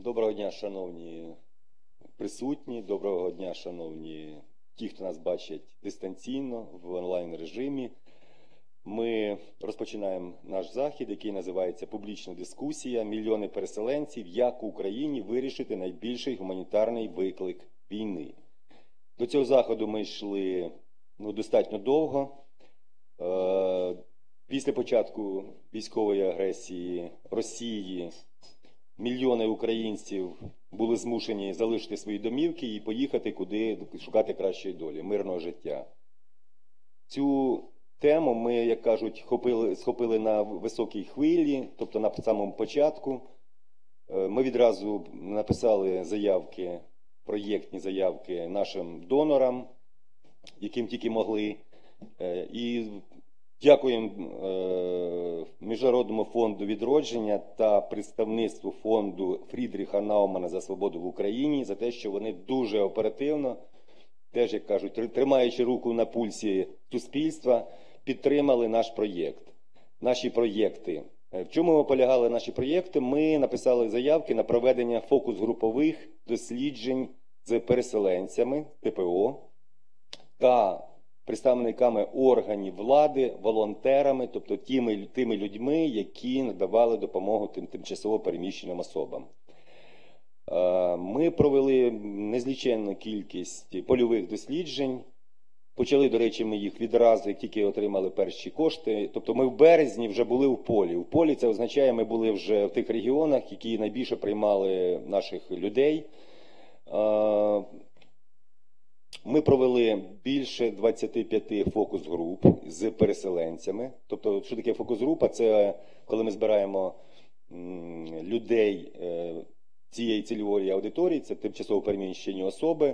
Доброго дня, шановні присутні, доброго дня, шановні ті, хто нас бачить дистанційно в онлайн-режимі. Ми розпочинаємо наш захід, який називається «Публічна дискусія. Мільйони переселенців. Як у Україні вирішити найбільший гуманітарний виклик війни». До цього заходу ми йшли достатньо довго. Після початку військової агресії Росії мільйони українців були змушені залишити свої домівки і поїхати куди шукати кращої долі, мирного життя. Цю тему ми, як кажуть, схопили на високій хвилі, тобто на самому початку. Ми відразу написали заявки, проєктні заявки нашим донорам, яким тільки могли. І дякуємо Міжнародному фонду відродження та представництву фонду Фрідріха Наумана за свободу в Україні за те, що вони дуже оперативно, теж, як кажуть, тримаючи руку на пульсі суспільства, підтримали наш проєкт, наші проєкти. В чому полягали наші проєкти? Ми написали заявки на проведення фокус-групових досліджень з переселенцями, ТПО, та представниками органів влади, волонтерами, тобто тими людьми, які надавали допомогу тимчасово переміщеним особам. Ми провели незліченну кількість польових досліджень. Почали, до речі, ми їх відразу, як тільки отримали перші кошти. Тобто ми в березні вже були в полі. В полі це означає, ми були вже в тих регіонах, які найбільше приймали наших людей. Ми провели більше 25 фокус-груп з переселенцями. Тобто, що таке фокус-група? Це коли ми збираємо людей цієї цільової аудиторії, це тимчасово переміщені особи.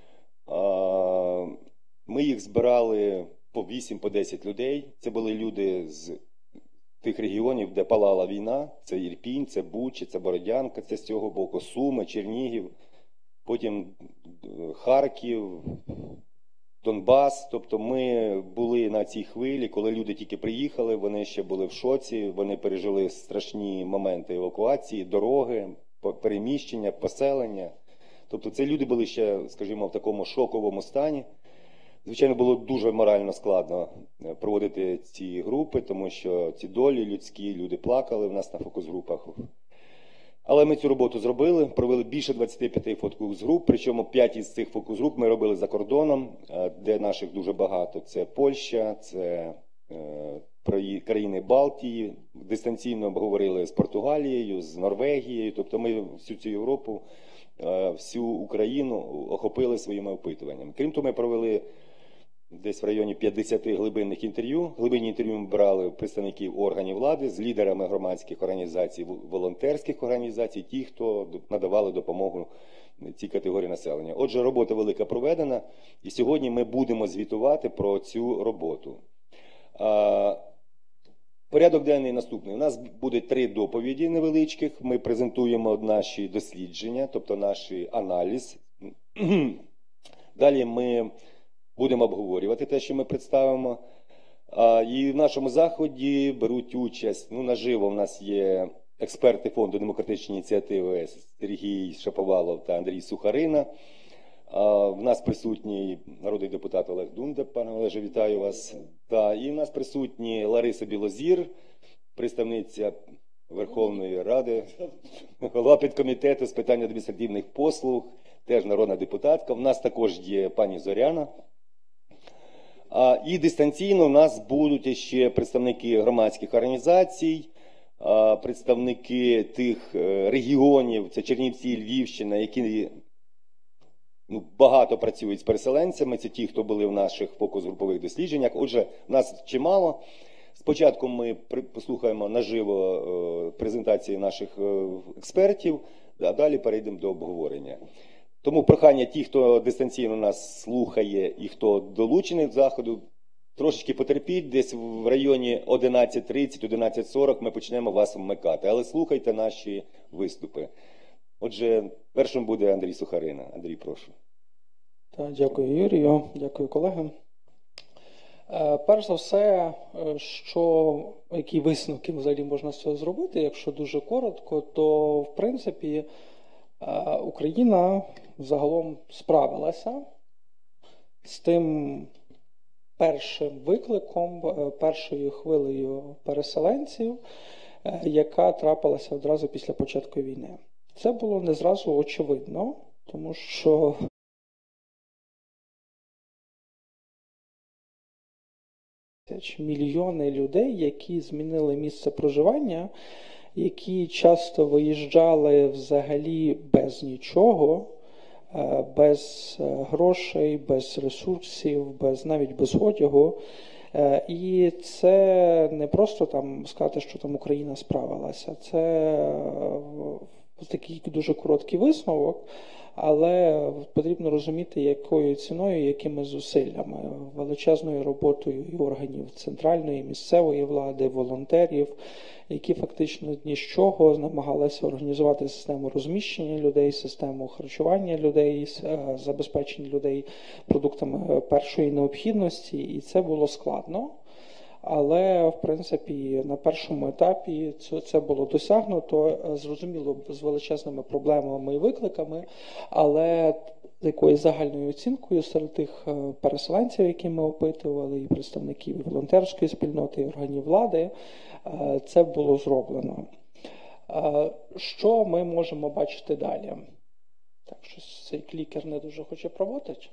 Ми їх збирали по 8-10 людей. Це були люди з тих регіонів, де палала війна. Це Ірпінь, це Буча, це Бородянка, це з цього боку Суми, Чернігів. Потім Харків, Донбас. Тобто ми були на цій хвилі, коли люди тільки приїхали, вони ще були в шоці, вони пережили страшні моменти евакуації, дороги, переміщення, поселення. Тобто це люди були ще, скажімо, в такому шоковому стані. Звичайно, було дуже морально складно проводити ці групи, тому що ці долі людські, люди плакали в нас на фокус-групах. Але ми цю роботу зробили, провели більше 25 фокус-груп, причому 5 із цих фокус-груп ми робили за кордоном, де наших дуже багато. Це Польща, це країни Балтії, дистанційно обговорили з Португалією, з Норвегією. Тобто ми всю цю Європу, всю Україну охопили своїми опитуваннями. Крім того, ми провели десь в районі 50 глибинних інтерв'ю. Глибинні інтерв'ю ми брали представників органів влади з лідерами громадських організацій, волонтерських організацій, ті, хто надавали допомогу цій категорії населення. Отже, робота велика проведена, і сьогодні ми будемо звітувати про цю роботу. Порядок денний наступний. У нас буде 3 доповіді невеличких. Ми презентуємо наші дослідження, тобто наш аналіз. Далі ми будемо обговорювати те, що ми представимо. І в нашому заході беруть участь, наживо в нас є експерти Фонду демократичної ініціативи Сергій Шаповалов та Андрій Сухарина. В нас присутній народний депутат Олег Дунда. Пане Олеже, вітаю вас. І в нас присутні Лариса Білозір, представниця Верховної Ради, голова підкомітету з питань адміністративних послуг, теж народна депутатка. В нас також є пані Зоряна. І дистанційно в нас будуть ще представники громадських організацій, представники тих регіонів, це Чернівці і Львівщина, які багато працюють з переселенцями, це ті, хто були в наших фокус-групових дослідженнях. Отже, нас чимало. Спочатку ми послухаємо наживо презентації наших експертів, а далі перейдемо до обговорення. Тому прохання ті, хто дистанційно нас слухає і хто долучений до заходу, трошечки потерпіть, десь в районі 11:30-11:40 ми почнемо вас вмикати. Але слухайте наші виступи. Отже, першим буде Андрій Сухарина. Андрій, прошу. Дякую, Юрію. Дякую, колеги. Перш за все, які висновки взагалі можна з цього зробити, якщо дуже коротко, то, в принципі, Україна загалом справилася з тим першим викликом, першою хвилею переселенців, яка трапилася одразу після початку війни. Це було не зразу очевидно, тому що мільйони людей, які змінили місце проживання, які часто виїжджали взагалі без нічого, без грошей, без ресурсів, навіть без одягу. І це не просто там сказати, що там Україна справилася. Це такий дуже короткий висновок, але потрібно розуміти, якою ціною, якими зусиллями, величезною роботою і органів центральної, місцевої влади, волонтерів, які фактично ні з чого намагалися організувати систему розміщення людей, систему харчування людей, забезпечення людей продуктами першої необхідності, і це було складно. Але, в принципі, на першому етапі це було досягнуто, зрозуміло, з величезними проблемами і викликами, але такою загальною оцінкою серед тих переселенців, які ми опитували, і представників і волонтерської спільноти, і органів влади, це було зроблено. Що ми можемо бачити далі? Так, щось цей клікер не дуже хоче проводити.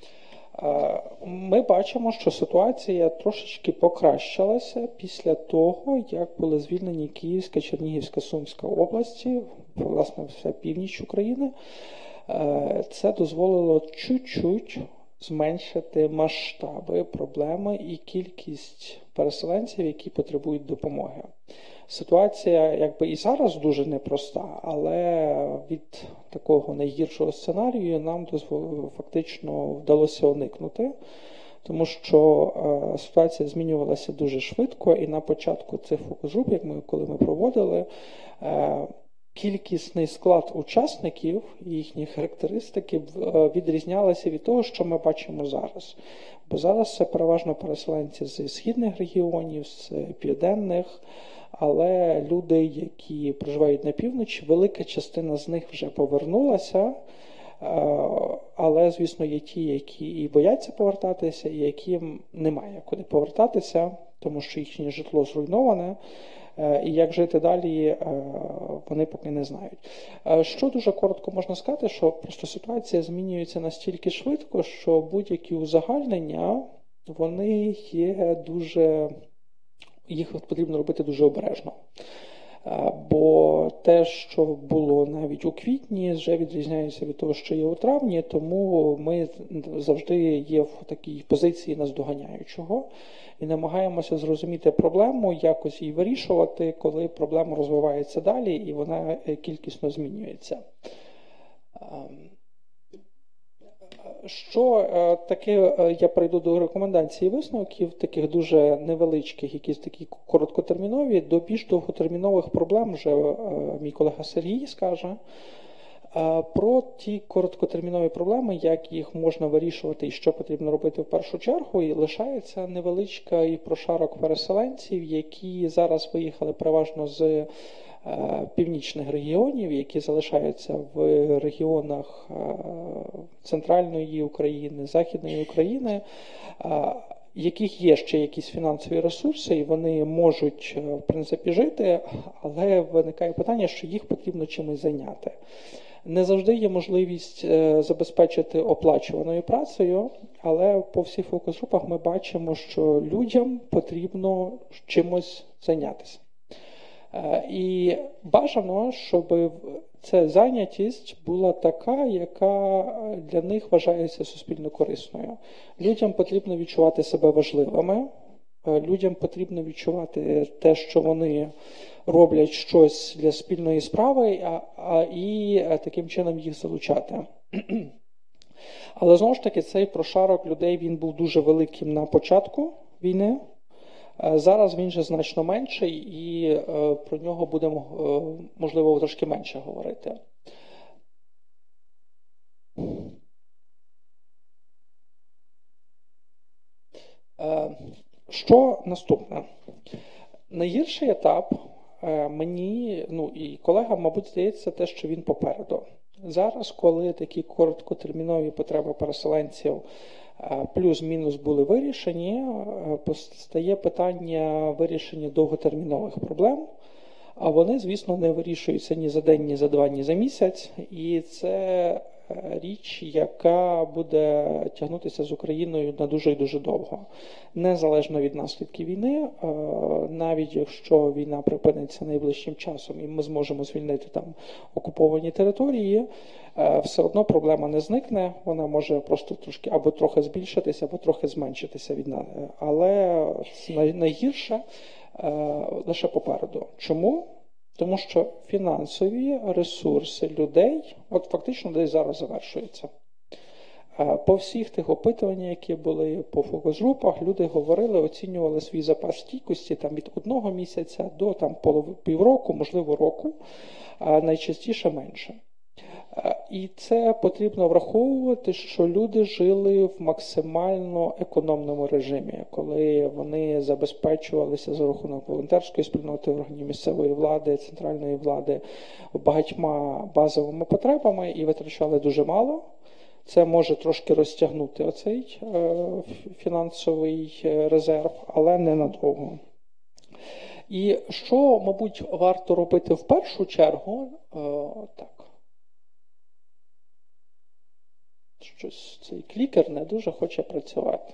Ми бачимо, що ситуація трошечки покращилася після того, як були звільнені Київська, Чернігівська, Сумська області, власне, вся північ України. Це дозволило чуть-чуть зменшити масштаби проблеми і кількість переселенців, які потребують допомоги. Ситуація якби і зараз дуже непроста, але від такого найгіршого сценарію нам фактично вдалося уникнути, тому що ситуація змінювалася дуже швидко, і на початку цих фокус-груп, коли ми проводили, кількісний склад учасників і їхні характеристики відрізнялися від того, що ми бачимо зараз. Бо зараз це переважно переселенці з східних регіонів, з південних, але люди, які проживають на півночі, велика частина з них вже повернулася, але, звісно, є ті, які і бояться повертатися, і яким немає куди повертатися, тому що їхнє житло зруйноване, і як жити далі, вони поки не знають. Що дуже коротко можна сказати, що просто ситуація змінюється настільки швидко, що будь-які узагальнення, вони є дуже... Їх потрібно робити дуже обережно. Бо те, що було навіть у квітні, вже відрізняється від того, що є у травні, тому ми завжди є в такій позиції наздоганяючого і намагаємося зрозуміти проблему, якось її вирішувати, коли проблема розвивається далі і вона кількісно змінюється. Що таке, я перейду до рекомендацій і висновків, таких дуже невеличких, якісь такі короткотермінові, до більш довготермінових проблем вже мій колега Сергій скаже. Про ті короткотермінові проблеми, як їх можна вирішувати і що потрібно робити в першу чергу, і лишається невеличка і прошарок переселенців, які зараз виїхали переважно з північних регіонів, які залишаються в регіонах центральної України, західної України, яких є ще якісь фінансові ресурси, і вони можуть, в принципі, жити, але виникає питання, що їх потрібно чимось зайняти. Не завжди є можливість забезпечити оплачуваною працею, але по всіх фокус-групах ми бачимо, що людям потрібно чимось зайнятися. І бажано, щоб ця зайнятість була така, яка для них вважається суспільно корисною. Людям потрібно відчувати себе важливими, людям потрібно відчувати те, що вони роблять щось для спільної справи, і таким чином їх залучати. Але знову ж таки, цей прошарок людей, він був дуже великим на початку війни. Зараз він же значно менший, і про нього будемо, можливо, трошки менше говорити. Що наступне? Найгірший етап мені, і колегам, мабуть, здається те, що він попереду. Зараз, коли такі короткотермінові потреби переселенців плюс-мінус були вирішені, постає питання вирішення довготермінових проблем, а вони, звісно, не вирішуються ні за день, ні за два, ні за місяць. І це річ, яка буде тягнутися з Україною на дуже і дуже довго. Незалежно від наслідків війни, навіть якщо війна припиниться найближчим часом і ми зможемо звільнити там окуповані території, все одно проблема не зникне, вона може просто трошки або трохи збільшитися, або трохи зменшитися від нас. Але найгірше лише попереду. Чому? Тому що фінансові ресурси людей от фактично десь зараз завершуються. По всіх тих опитуваннях, які були по фокус-групах, люди говорили, оцінювали свій запас стійкості там, від 1 місяця до там, півроку, можливо, року, а найчастіше менше. І це потрібно враховувати, що люди жили в максимально економному режимі, коли вони забезпечувалися за рахунок волонтерської спільноти, органів місцевої влади, центральної влади багатьма базовими потребами і витрачали дуже мало. Це може трошки розтягнути оцей фінансовий резерв, але не надовго. І що, мабуть, варто робити в першу чергу, так. Щось цей клікер не дуже хоче працювати.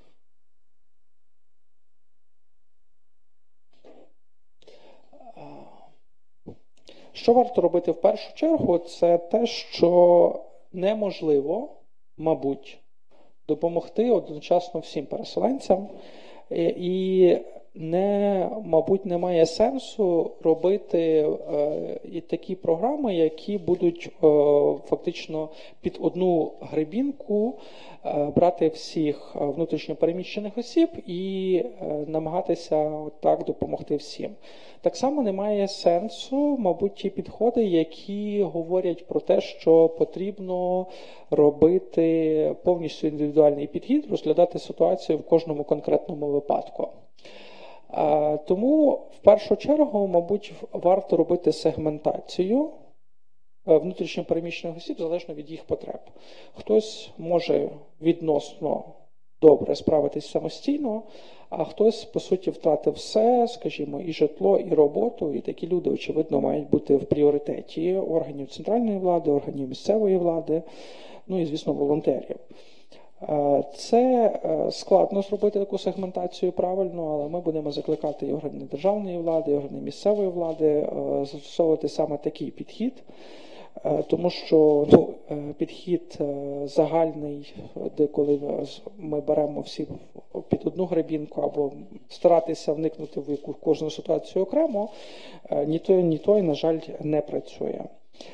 Що варто робити в першу чергу, це те, що неможливо, мабуть, допомогти одночасно всім переселенцям. І мабуть, немає сенсу робити і такі програми, які будуть фактично під одну гребінку брати всіх внутрішньопереміщених осіб і намагатися так допомогти всім. Так само немає сенсу, мабуть, ті підходи, які говорять про те, що потрібно робити повністю індивідуальний підхід, розглядати ситуацію в кожному конкретному випадку. Тому, в першу чергу, мабуть, варто робити сегментацію внутрішньопереміщених осіб залежно від їх потреб. Хтось може відносно добре справитись самостійно, а хтось, по суті, втратив все, скажімо, і житло, і роботу, і такі люди, очевидно, мають бути в пріоритеті органів центральної влади, органів місцевої влади, ну і, звісно, волонтерів. Це складно зробити таку сегментацію правильно, але ми будемо закликати і органи державної влади, і органи місцевої влади застосовувати саме такий підхід, тому що підхід загальний, де коли ми беремо всі під одну гребінку або старатися вникнути в кожну ситуацію окремо, ні той, на жаль, не працює.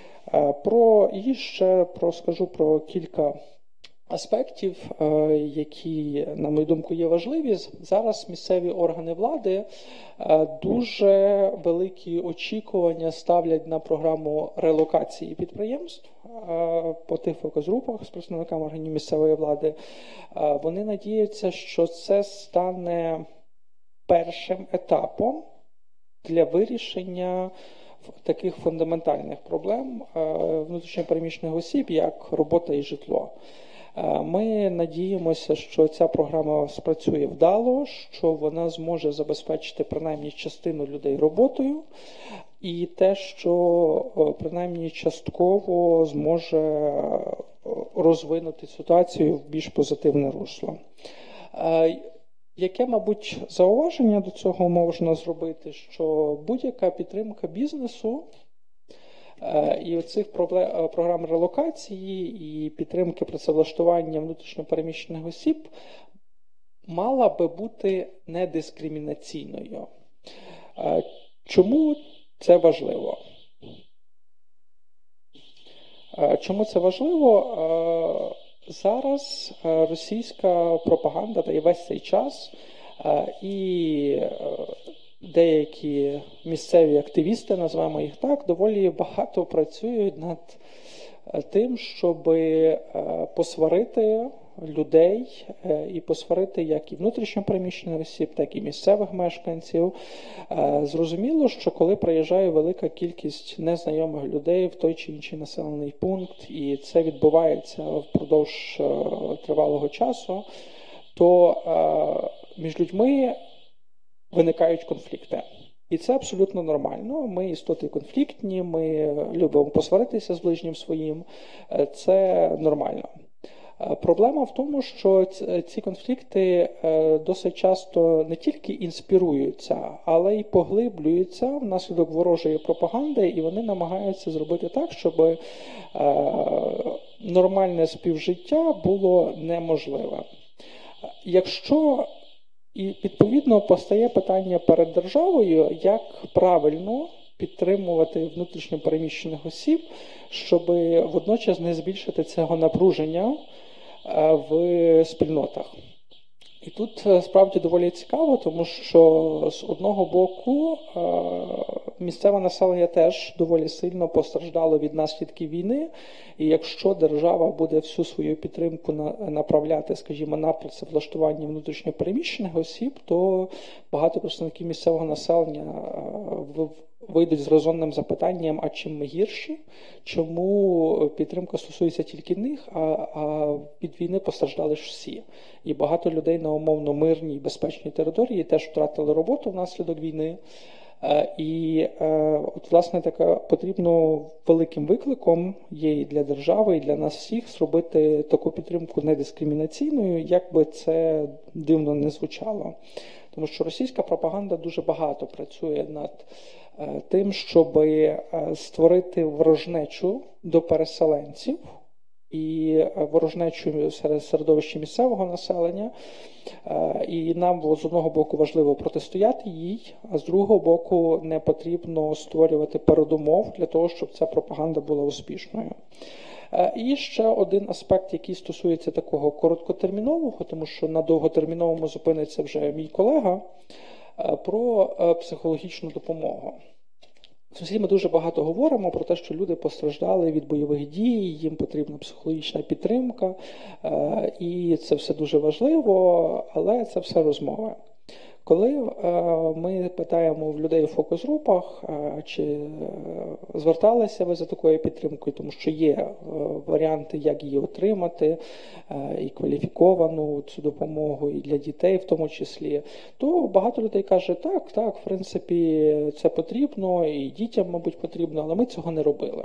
Скажу про кілька аспектів, які, на мою думку, є важливі. Зараз місцеві органи влади дуже великі очікування ставлять на програму релокації підприємств по тих фокус-групах з представниками органів місцевої влади. Вони надіються, що це стане першим етапом для вирішення таких фундаментальних проблем внутрішньопереміщених осіб, як робота і житло. Ми надіємося, що ця програма спрацює вдало, що вона зможе забезпечити принаймні частину людей роботою, і те, що принаймні частково зможе розвинути ситуацію в більш позитивне русло. Яке, мабуть, зауваження до цього можна зробити, що будь-яка підтримка бізнесу і оцих програм релокації і підтримки працевлаштування внутрішньопереміщених осіб мала би бути недискримінаційною. Чому це важливо? Чому це важливо? Зараз російська пропаганда, та й весь цей час, і деякі місцеві активісти, називаємо їх так, доволі багато працюють над тим, щоб посварити людей і посварити як і внутрішньо переміщених осіб, так і місцевих мешканців. Зрозуміло, що коли приїжджає велика кількість незнайомих людей в той чи інший населений пункт, і це відбувається впродовж тривалого часу, то між людьми виникають конфлікти. І це абсолютно нормально. Ми істоти конфліктні, ми любимо посваритися з ближнім своїм. Це нормально. Проблема в тому, що ці конфлікти досить часто не тільки інспіруються, але й поглиблюються внаслідок ворожої пропаганди, і вони намагаються зробити так, щоб нормальне співжиття було неможливе. Якщо і, відповідно, постає питання перед державою, як правильно підтримувати внутрішньо переміщених осіб, щоб водночас не збільшити цього напруження в спільнотах. І тут справді доволі цікаво, тому що з одного боку місцеве населення теж доволі сильно постраждало від наслідків війни, і якщо держава буде всю свою підтримку направляти, скажімо, на працевлаштування внутрішньо переміщених осіб, то багато представників місцевого населення вийдуть з резонним запитанням, а чим ми гірші, чому підтримка стосується тільки них, а від війни постраждали ж всі. І багато людей на умовно мирній і безпечній території теж втратили роботу внаслідок війни. І от, власне, така потрібно великим викликом є і для держави, і для нас всіх зробити таку підтримку недискримінаційною, як би це дивно не звучало. Тому що російська пропаганда дуже багато працює над тим, щоб створити ворожнечу до переселенців і ворожнечу серед середовища місцевого населення. І нам з одного боку важливо протистояти їй, а з другого боку не потрібно створювати передумов для того, щоб ця пропаганда була успішною. І ще один аспект, який стосується такого короткотермінового, тому що на довготерміновому зупиниться вже мій колега, про психологічну допомогу. Всі ми дуже багато говоримо про те, що люди постраждали від бойових дій, їм потрібна психологічна підтримка, і це все дуже важливо, але це все розмови. Коли ми питаємо в людей у фокус-групах, чи зверталися ви за такою підтримкою, тому що є варіанти, як її отримати, і кваліфіковану цю допомогу, і для дітей в тому числі, то багато людей каже, так, в принципі, це потрібно, і дітям, мабуть, потрібно, але ми цього не робили.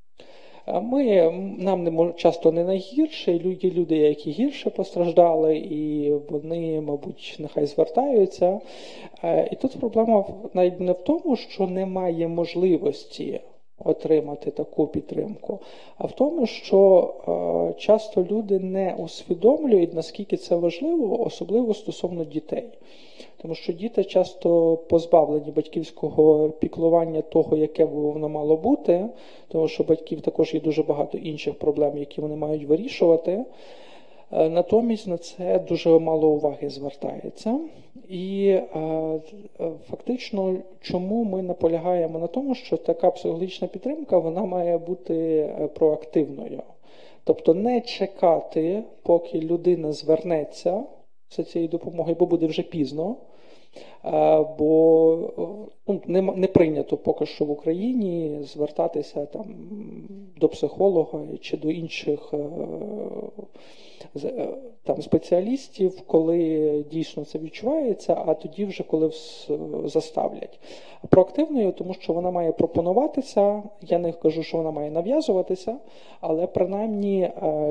Нам часто не найгірше, є люди, які гірше постраждали, і вони, мабуть, нехай звертаються. І тут проблема навіть не в тому, що немає можливості отримати таку підтримку, а в тому, що часто люди не усвідомлюють, наскільки це важливо, особливо стосовно дітей. Тому що діти часто позбавлені батьківського піклування того, яке воно мало бути, тому що батьків також є дуже багато інших проблем, які вони мають вирішувати. Натомість на це дуже мало уваги звертається. І фактично, чому ми наполягаємо на тому, що така психологічна підтримка, вона має бути проактивною. Тобто не чекати, поки людина звернеться за цією допомогою, бо буде вже пізно. Бо не прийнято поки що в Україні звертатися до психолога чи до інших спеціалістів, коли дійсно це відчувається, а тоді вже коли заставлять. Проактивною, тому що вона має пропонуватися, я не кажу, що вона має нав'язуватися, але принаймні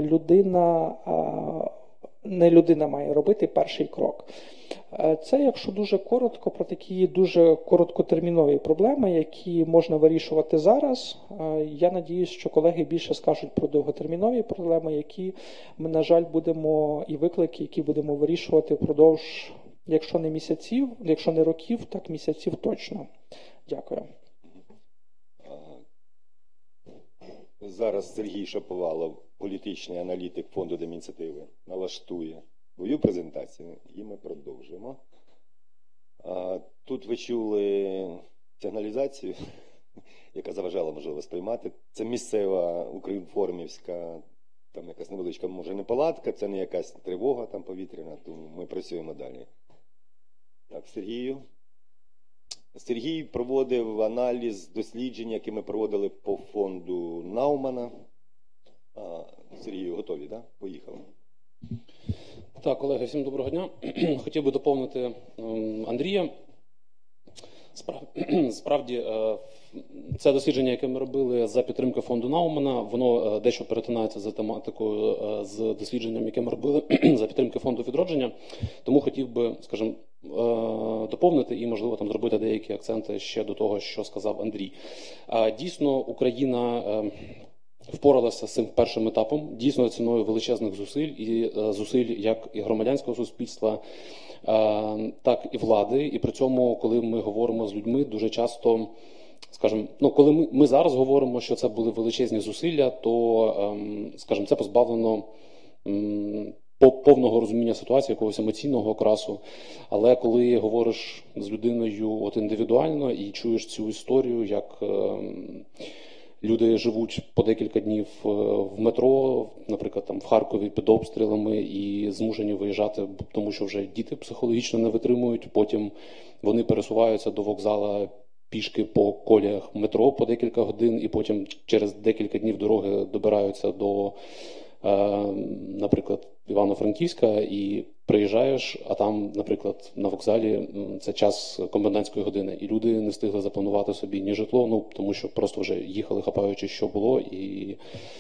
не людина має робити перший крок. Це, якщо дуже коротко, про такі дуже короткотермінові проблеми, які можна вирішувати зараз. Я надіюсь, що колеги більше скажуть про довготермінові проблеми, які ми, на жаль, будемо, і виклики, які будемо вирішувати впродовж, якщо не місяців, якщо не років, так місяців точно. Дякую. Зараз Сергій Шаповалов, політичний аналітик Фонду Демініціативи, налаштує свою презентацію, і ми продовжимо. Тут ви чули сигналізацію, яка заважала, можливо, сприймати. Це місцева українформівська там якась невеличка, може, неполадка, це не якась тривога там повітряна, тому ми працюємо далі. Так, Сергію. Сергій проводив аналіз досліджень, які ми проводили по фонду Наумана. Сергію, готові, так? Поїхали. Так, колеги, всім доброго дня. Хотів би доповнити Андрія. Справді, це дослідження, яке ми робили за підтримки фонду Наумана, воно дещо перетинається за тематикою з дослідженням, яке ми робили за підтримки фонду відродження. Тому хотів би, скажімо, доповнити і, можливо, там зробити деякі акценти ще до того, що сказав Андрій. Дійсно, Україна впоралася з цим першим етапом, дійсно ціною величезних зусиль, і зусиль як і громадянського суспільства, так і влади. І при цьому, коли ми говоримо з людьми, дуже часто, скажімо, коли ми зараз говоримо, що це були величезні зусилля, то, скажімо, це позбавлено повного розуміння ситуації, якогось емоційного окрасу. Але коли говориш з людиною от індивідуально і чуєш цю історію, як люди живуть по декілька днів в метро, наприклад, там в Харкові під обстрілами і змушені виїжджати, тому що вже діти психологічно не витримують. Потім вони пересуваються до вокзала пішки по коліях метро по декілька годин, і потім через декілька днів дороги добираються до, наприклад, Івано-Франківська, і приїжджаєш, а там, наприклад, на вокзалі це час комендантської години, і люди не встигли запланувати собі ні житло, тому що просто вже їхали, хапаючи, що було, і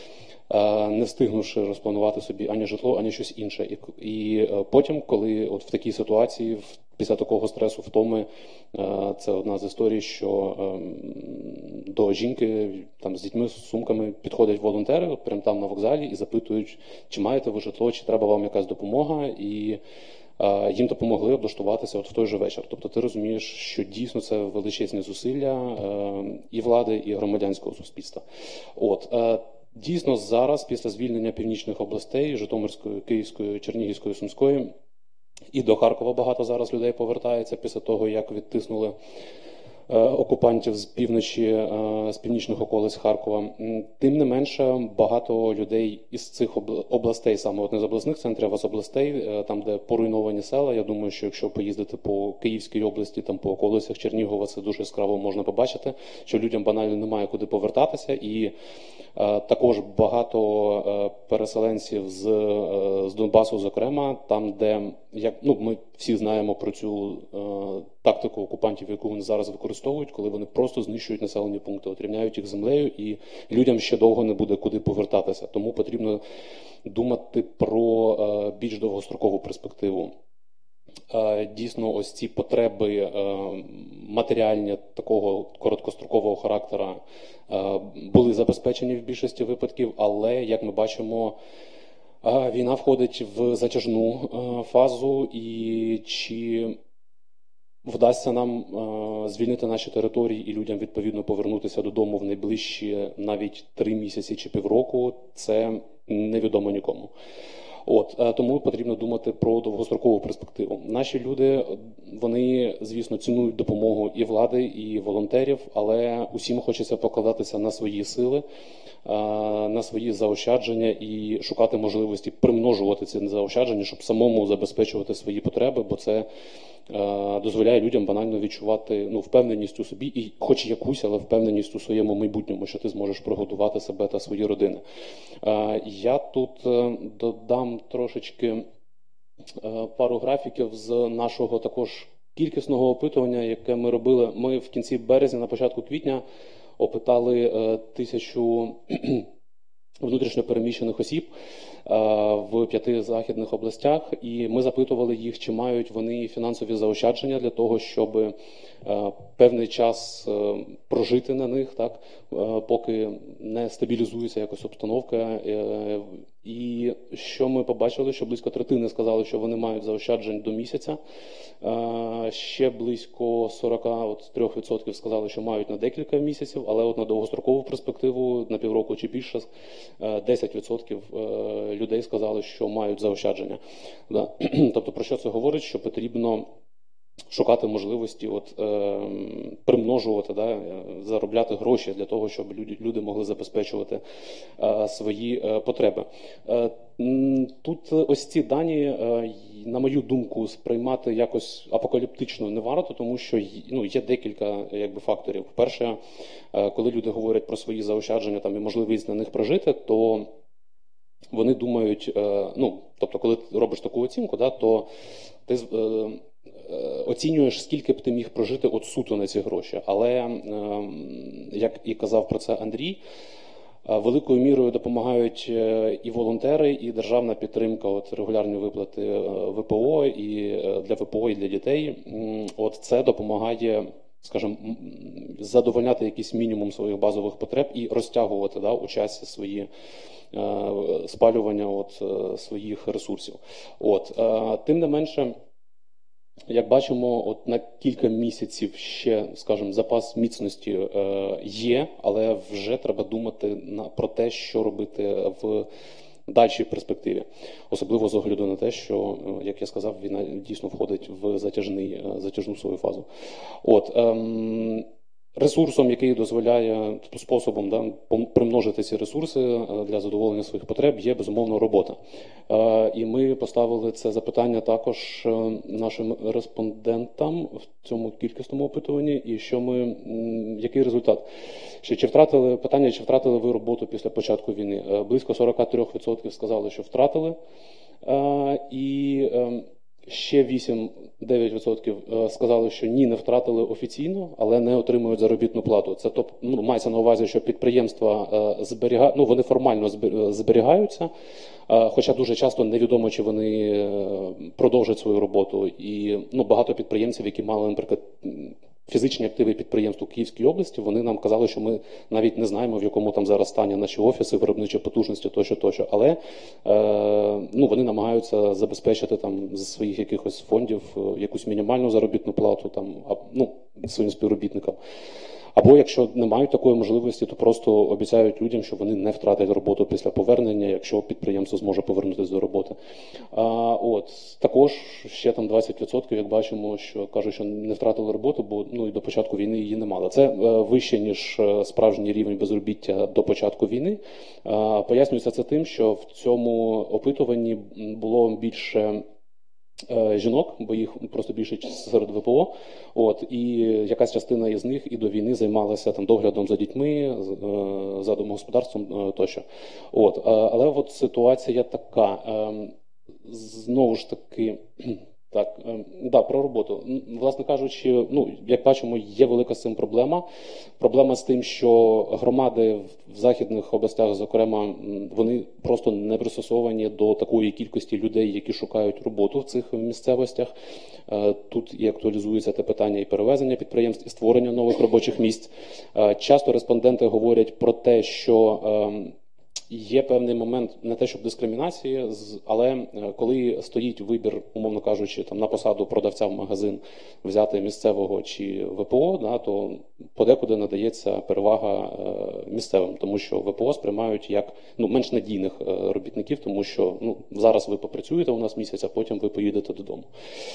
не встигнувши розпланувати собі ані житло, ані щось інше. І потім, коли от в такій ситуації, після такого стресу, втоми, це одна з історій, що до жінки там з дітьми, з сумками підходять волонтери, от прямо там на вокзалі, і запитують, чи маєте ви житло, чи треба вам якась допомога, і їм допомогли облаштуватися от в той же вечір. Тобто ти розумієш, що дійсно це величезні зусилля і влади, і громадянського суспільства. Дійсно, зараз, після звільнення північних областей, Житомирської, Київської, Чернігівської, Сумської, і до Харкова багато зараз людей повертається після того, як відтиснули окупантів з півночі, з північних околиць Харкова. Тим не менше, багато людей із цих областей, саме от не з обласних центрів, а з областей, там, де поруйновані села, я думаю, що якщо поїздити по Київській області, там по околицях Чернігова, це дуже яскраво можна побачити, що людям банально немає куди повертатися, і також багато переселенців з Донбасу, зокрема, там, де, ми всі знаємо про цю тактику окупантів, яку вони зараз використовують, коли вони просто знищують населені пункти, отрівняють їх землею, і людям ще довго не буде куди повертатися. Тому потрібно думати про більш довгострокову перспективу. Дійсно, ось ці потреби матеріальні такого короткострокового характера були забезпечені в більшості випадків, але, як ми бачимо, війна входить в затяжну фазу, і чи вдасться нам звільнити наші території і людям відповідно повернутися додому в найближчі навіть 3 місяці чи півроку, це невідомо нікому. Тому потрібно думати про довгострокову перспективу. Наші люди, вони, звісно, цінують допомогу і влади, і волонтерів, але усім хочеться покладатися на свої сили, на свої заощадження і шукати можливості примножувати ці заощадження, щоб самому забезпечувати свої потреби, бо це дозволяє людям банально відчувати впевненість у собі, і хоч якусь, але впевненість у своєму майбутньому, що ти зможеш прогодувати себе та свої родини. Я тут додам трошечки пару графіків з нашого також кількісного опитування, яке ми робили. Ми в кінці березня, на початку квітня опитали 1000 внутрішньо переміщених осіб в 5 західних областях, і ми запитували їх, чи мають вони фінансові заощадження для того, щоб певний час прожити на них, так, поки не стабілізується якось обстановка. І що ми побачили, що близько третини сказали, що вони мають заощаджень до місяця, ще близько 43% сказали, що мають на декілька місяців, але от на довгострокову перспективу, на півроку чи більше, 10% людей сказали, що мають заощадження. Тобто про що це говорить? Що потрібно шукати можливості примножувати, заробляти гроші для того, щоб люди могли забезпечувати свої потреби. Тут ось ці дані, на мою думку, сприймати якось апокаліптично не варто, тому що є декілька факторів. Перше, коли люди говорять про свої заощадження і можливість на них прожити, то вони думають, тобто, коли ти робиш таку оцінку, то ти оцінюєш, скільки б ти міг прожити суто на ці гроші. Але, як і казав про це Андрій, великою мірою допомагають і волонтери, і державна підтримка, регулярні виплати ВПО, і для ВПО, і для дітей. Це допомагає, скажімо, задовольняти якийсь мінімум своїх базових потреб і розтягувати у часі свої спалювання своїх ресурсів. Тим не менше, як бачимо, на кілька місяців ще, скажімо, запас міцності є, але вже треба думати про те, що робити в дальшій перспективі. Особливо з огляду на те, що, як я сказав, війна дійсно входить в затяжну свою фазу. Ресурсом, який дозволяє способом примножити ці ресурси для задоволення своїх потреб, є, безумовно, робота. І ми поставили це запитання також нашим респондентам в цьому кількісному опитуванні. І який результат? Чи втратили ви роботу після початку війни? Близько 43% сказали, що втратили. І ще 8-9% сказали, що ні, не втратили офіційно, але не отримують заробітну плату. Це мається на увазі, що підприємства вони формально зберігаються, хоча дуже часто невідомо, чи вони продовжать свою роботу. І багато підприємців, які мали, наприклад, фізичні активи підприємств у Київській області, вони нам казали, що ми навіть не знаємо, в якому там зараз стані наші офіси, виробничі потужності, тощо. Але вони намагаються забезпечити з своїх якихось фондів якусь мінімальну заробітну плату своїм співробітникам. Або якщо не мають такої можливості, то просто обіцяють людям, що вони не втратять роботу після повернення, якщо підприємство зможе повернутися до роботи. Також ще 20%, як бачимо, що кажуть, що не втратили роботу, бо і до початку війни її не мали. Це вище, ніж справжній рівень безробіття до початку війни. Пояснюється це тим, що в цьому опитуванні було більше жінок, бо їх просто більше серед ВПО, і якась частина із них і до війни займалася доглядом за дітьми, за домогосподарством тощо. Але ситуація така, знову ж таки, про роботу. Власне кажучи, як бачимо, є велика з цим проблема. Проблема з тим, що громади в західних областях, зокрема, вони просто не пристосовані до такої кількості людей, які шукають роботу в цих місцевостях. Тут і актуалізується те питання і перевезення підприємств, і створення нових робочих місць. Часто респонденти говорять про те, що є певний момент не те, щоб дискримінації, але коли стоїть вибір, умовно кажучи, на посаду продавця в магазин взяти місцевого чи ВПО, то подекуди надається перевага місцевим, тому що ВПО сприймають як менш надійних робітників, тому що зараз ви попрацюєте у нас місяць, а потім ви поїдете додому.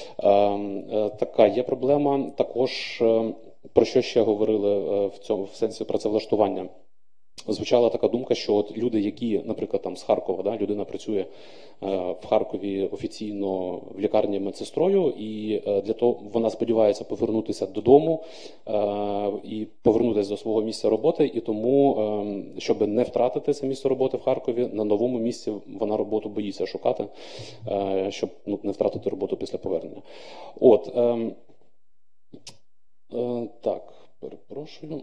Така є проблема. Також, про що ще говорили в сенсі працевлаштування? Звучала така думка, що люди, які, наприклад, з Харкова, людина працює в Харкові офіційно в лікарні медсестрою, і для того вона сподівається повернутися додому і повернутися до свого місця роботи, і тому, щоб не втратити це місце роботи в Харкові, на новому місці вона роботу боїться шукати, щоб не втратити роботу після повернення. Так, перепрошую.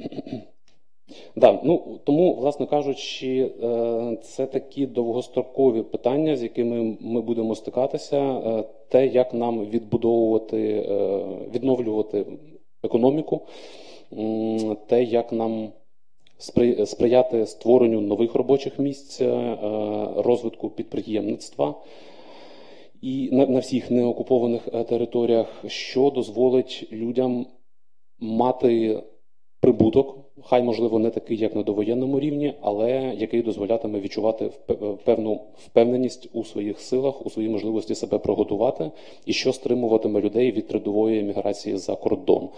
Тому, власне кажучи, це такі довгострокові питання, з якими ми будемо стикатися. Те, як нам відновлювати економіку, те, як нам сприяти створенню нових робочих місць, розвитку підприємництва і на всіх неокупованих територіях, що дозволить людям мати прибуток хай, можливо, не такий, як на довоєнному рівні, але який дозволятиме відчувати певну впевненість у своїх силах, у своїй можливості себе прогодувати, і що стримуватиме людей від трудової міграції за кордон.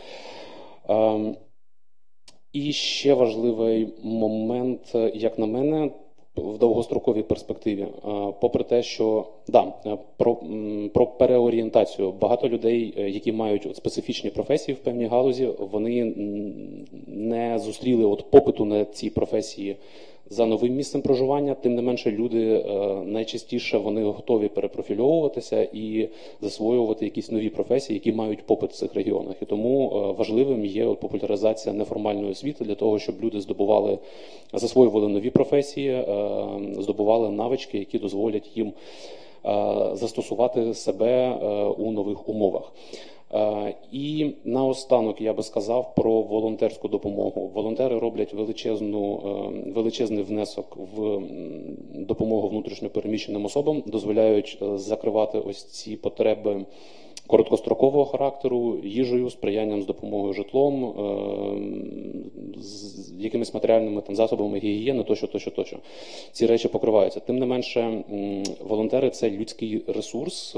І ще важливий момент, як на мене, в довгостроковій перспективі, попри те, що про переорієнтацію. Багато людей, які мають специфічні професії в певній галузі, вони не зустріли попиту на ці професії за новим місцем проживання. Тим не менше, люди найчастіше вони готові перепрофільовуватися і засвоювати якісь нові професії, які мають попит в цих регіонах. І тому важливим є популяризація неформальної освіти для того, щоб люди засвоювали нові професії, здобували навички, які дозволять їм застосувати себе у нових умовах. І наостанок я би сказав про волонтерську допомогу. Волонтери роблять величезний внесок в допомогу внутрішньопереміщеним особам, дозволяють закривати ось ці потреби короткострокового характеру, їжею, сприянням з допомогою житлом, з якимись матеріальними засобами гігієни, тощо. Ці речі покриваються. Тим не менше, волонтери – це людський ресурс,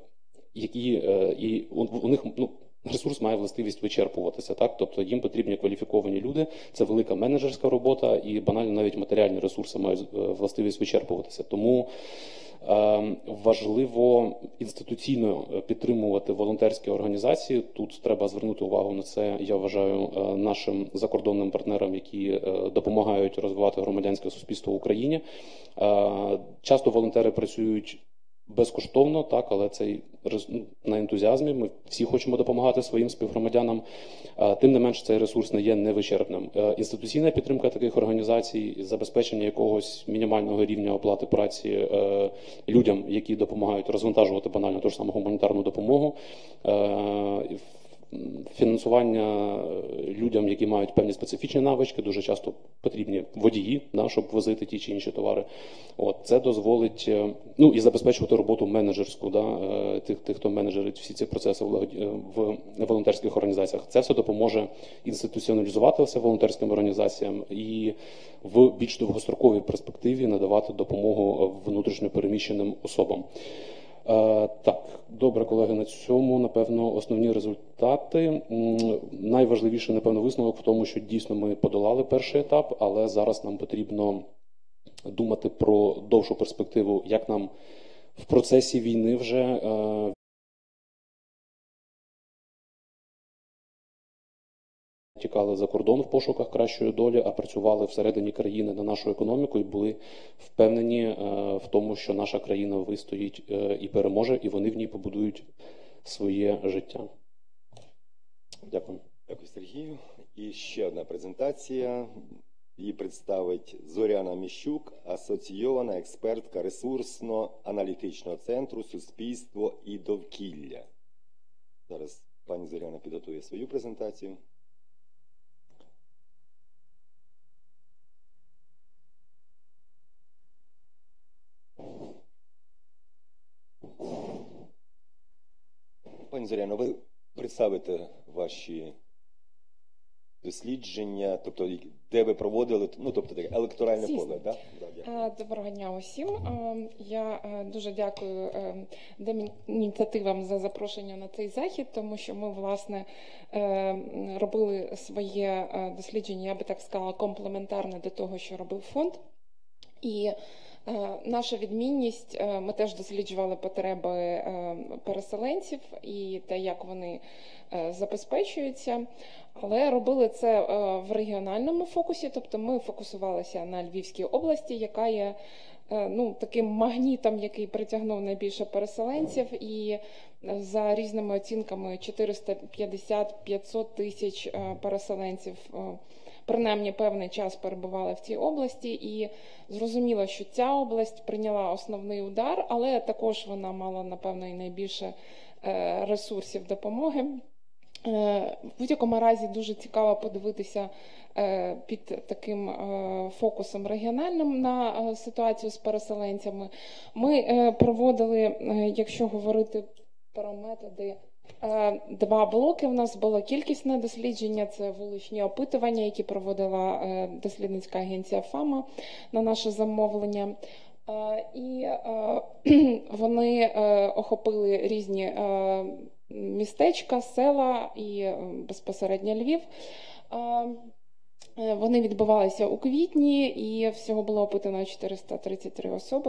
і у них ресурс має властивість вичерпуватися. Так? Тобто їм потрібні кваліфіковані люди, це велика менеджерська робота, і банально навіть матеріальні ресурси мають властивість вичерпуватися. Тому важливо інституційно підтримувати волонтерські організації. Тут треба звернути увагу на це, я вважаю, нашим закордонним партнерам, які допомагають розвивати громадянське суспільство в Україні. Часто волонтери працюють безкоштовно, так, але це на ентузіазмі. Ми всі хочемо допомагати своїм співгромадянам. Тим не менш, цей ресурс не є невичерпним. Інституційна підтримка таких організацій, забезпечення якогось мінімального рівня оплати праці людям, які допомагають розвантажувати банально ту ж саму гуманітарну допомогу, фінансування людям, які мають певні специфічні навички, дуже часто потрібні водії, щоб возити ті чи інші товари. Це дозволить, і забезпечувати роботу менеджерську, тих, хто менеджерить всі ці процеси в волонтерських організаціях. Це все допоможе інституціоналізуватися волонтерським організаціям і в більш довгостроковій перспективі надавати допомогу внутрішньопереміщеним особам. Так, добре, колеги, на цьому, напевно, основні результати. Найважливіший, напевно, висновок в тому, що дійсно ми подолали перший етап, але зараз нам потрібно думати про довшу перспективу, як нам в процесі війни вже тікали за кордон в пошуках кращої долі, а працювали всередині країни на нашу економіку і були впевнені в тому, що наша країна вистоїть і переможе, і вони в ній побудують своє життя. Дякую. Дякую, Сергію. І ще одна презентація. Її представить Зоряна Міщук, асоційована експертка ресурсно-аналітичного центру «Суспільство і довкілля». Зараз пані Зоряна підготує свою презентацію. Пані Зоряно, ви представите ваші дослідження, тобто де ви проводили, тобто таке електоральне поле, так? Доброго дня усім. Я дуже дякую Демініціативам за запрошення на цей захід, тому що ми, власне, робили своє дослідження, я би так сказала, комплементарне до того, що робив фонд. І наша відмінність, ми теж досліджували потреби переселенців і те, як вони забезпечуються, але робили це в регіональному фокусі, тобто ми фокусувалися на Львівській області, яка є таким магнітом, який притягнув найбільше переселенців, і за різними оцінками 450-500 тисяч переселенців принаймні певний час перебували в цій області, і зрозуміло, що ця область прийняла основний удар, але також вона мала, напевно, і найбільше ресурсів допомоги. В будь-якому разі дуже цікаво подивитися під таким фокусом регіональним на ситуацію з переселенцями. Ми проводили, якщо говорити про методи Два блоки в нас було кількісне дослідження, це вуличні опитування, які проводила дослідницька агенція ФАМА на наше замовлення. І вони охопили різні містечка, села і безпосередньо Львів. Вони відбувалися у квітні, і всього було опитано 433 особи.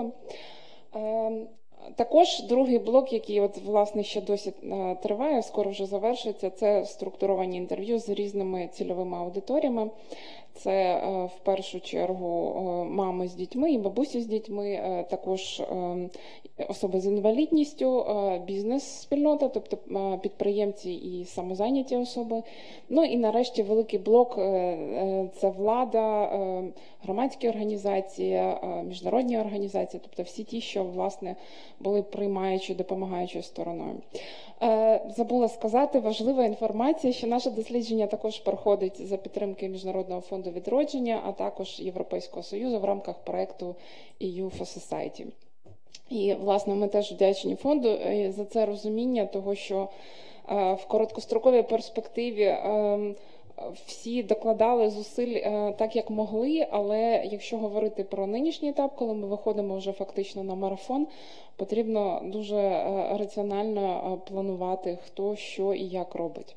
Також другий блок, який власне ще досі триває, скоро вже завершиться, це структуровані інтерв'ю з різними цільовими аудиторіями. Це в першу чергу мами з дітьми і бабусі з дітьми, також особи з інвалідністю, бізнес-спільнота, тобто підприємці і самозайняті особи. Ну і нарешті великий блок – це влада, громадські організації, міжнародні організації, тобто всі ті, що власне були приймаючою, допомагаючою стороною. Забула сказати, важлива інформація, що наше дослідження також проходить за підтримки Міжнародного фонду відродження, а також Європейського Союзу в рамках проєкту EU for Society. І, власне, ми теж вдячні фонду за це розуміння того, що в короткостроковій перспективі всі докладали зусиль так, як могли, але якщо говорити про нинішній етап, коли ми виходимо вже фактично на марафон, потрібно дуже раціонально планувати, хто, що і як робить.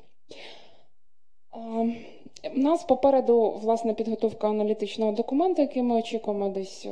У нас попереду, власне, підготовка аналітичного документу, який ми очікуємо десь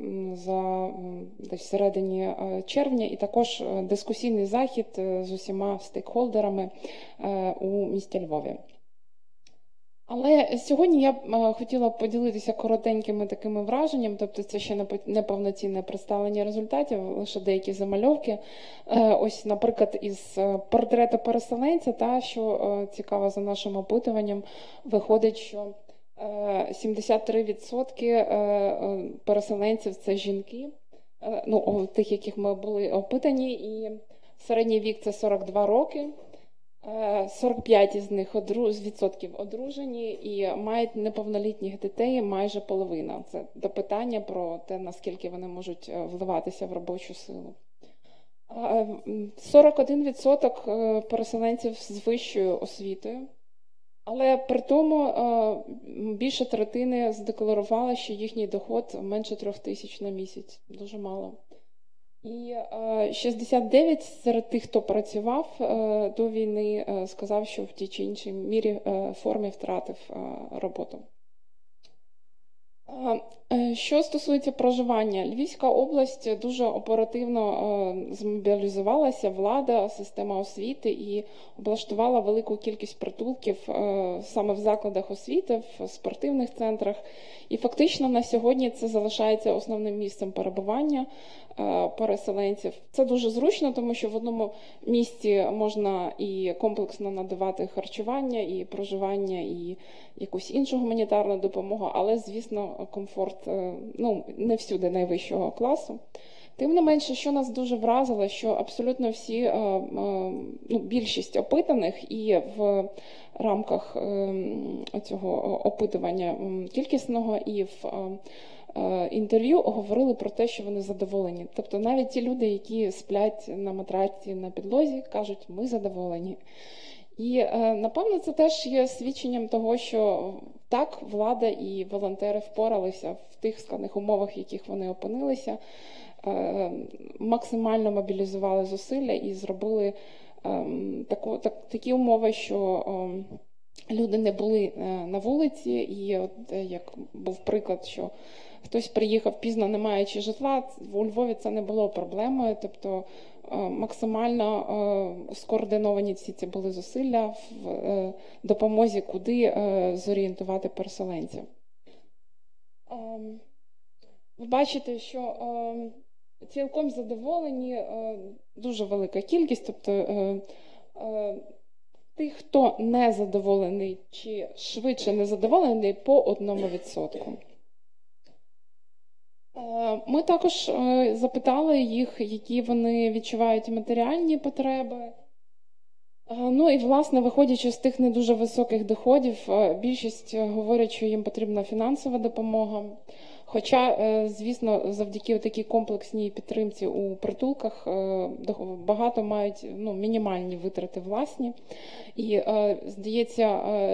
всередині червня, і також дискусійний захід з усіма стейкхолдерами у місті Львові. Але сьогодні я хотіла поділитися коротенькими такими враженнями, тобто це ще не повноцінне представлення результатів, лише деякі замальовки. Ось, наприклад, із портрету переселенця, що цікаво за нашим опитуванням, виходить, що 73% переселенців – це жінки, ну, тих, яких ми були опитані, і середній вік – це 42 роки. 45 із них відсотків одружені і мають неповнолітніх дітей майже половина. Це до питання про те, наскільки вони можуть вливатися в робочу силу. 41% переселенців з вищою освітою, але при тому більше третини задекларували, що їхній доход менше 3 тисяч на місяць. Дуже мало. І 69 серед тих, хто працював до війни, сказав, що в тій чи іншій формі втратив роботу. Що стосується проживання, Львівська область дуже оперативно змобілізувалася, влада, система освіти і облаштувала велику кількість притулків саме в закладах освіти, в спортивних центрах. І фактично на сьогодні це залишається основним місцем перебування переселенців. Це дуже зручно, тому що в одному місці можна і комплексно надавати харчування, і проживання, і якусь іншу гуманітарну допомогу, але, звісно, комфорт не всюди найвищого класу. Тим не менше, що нас дуже вразило, що абсолютно всі, більшість опитаних і в рамках цього опитування кількісного, і в інтерв'ю говорили про те, що вони задоволені. Тобто навіть ті люди, які сплять на матраці на підлозі, кажуть, ми задоволені. І, напевно, це теж є свідченням того, що так, влада і волонтери впоралися в тих складних умовах, в яких вони опинилися, максимально мобілізували зусилля і зробили такі умови, що люди не були на вулиці. І от, як був приклад, що хтось приїхав пізно, не маючи житла, у Львові це не було проблемою, тобто максимально скоординовані всі ці були зусилля в допомозі, куди зорієнтувати переселенців. Ви бачите, що цілком задоволені дуже велика кількість, тобто тих, хто не задоволений чи швидше не задоволений, по 1%. Ми також запитали їх, які вони відчувають матеріальні потреби. Ну і, власне, виходячи з тих не дуже високих доходів, більшість говорять, що їм потрібна фінансова допомога. Хоча, звісно, завдяки такій комплексній підтримці у притулках багато мають мінімальні витрати власні. І, здається,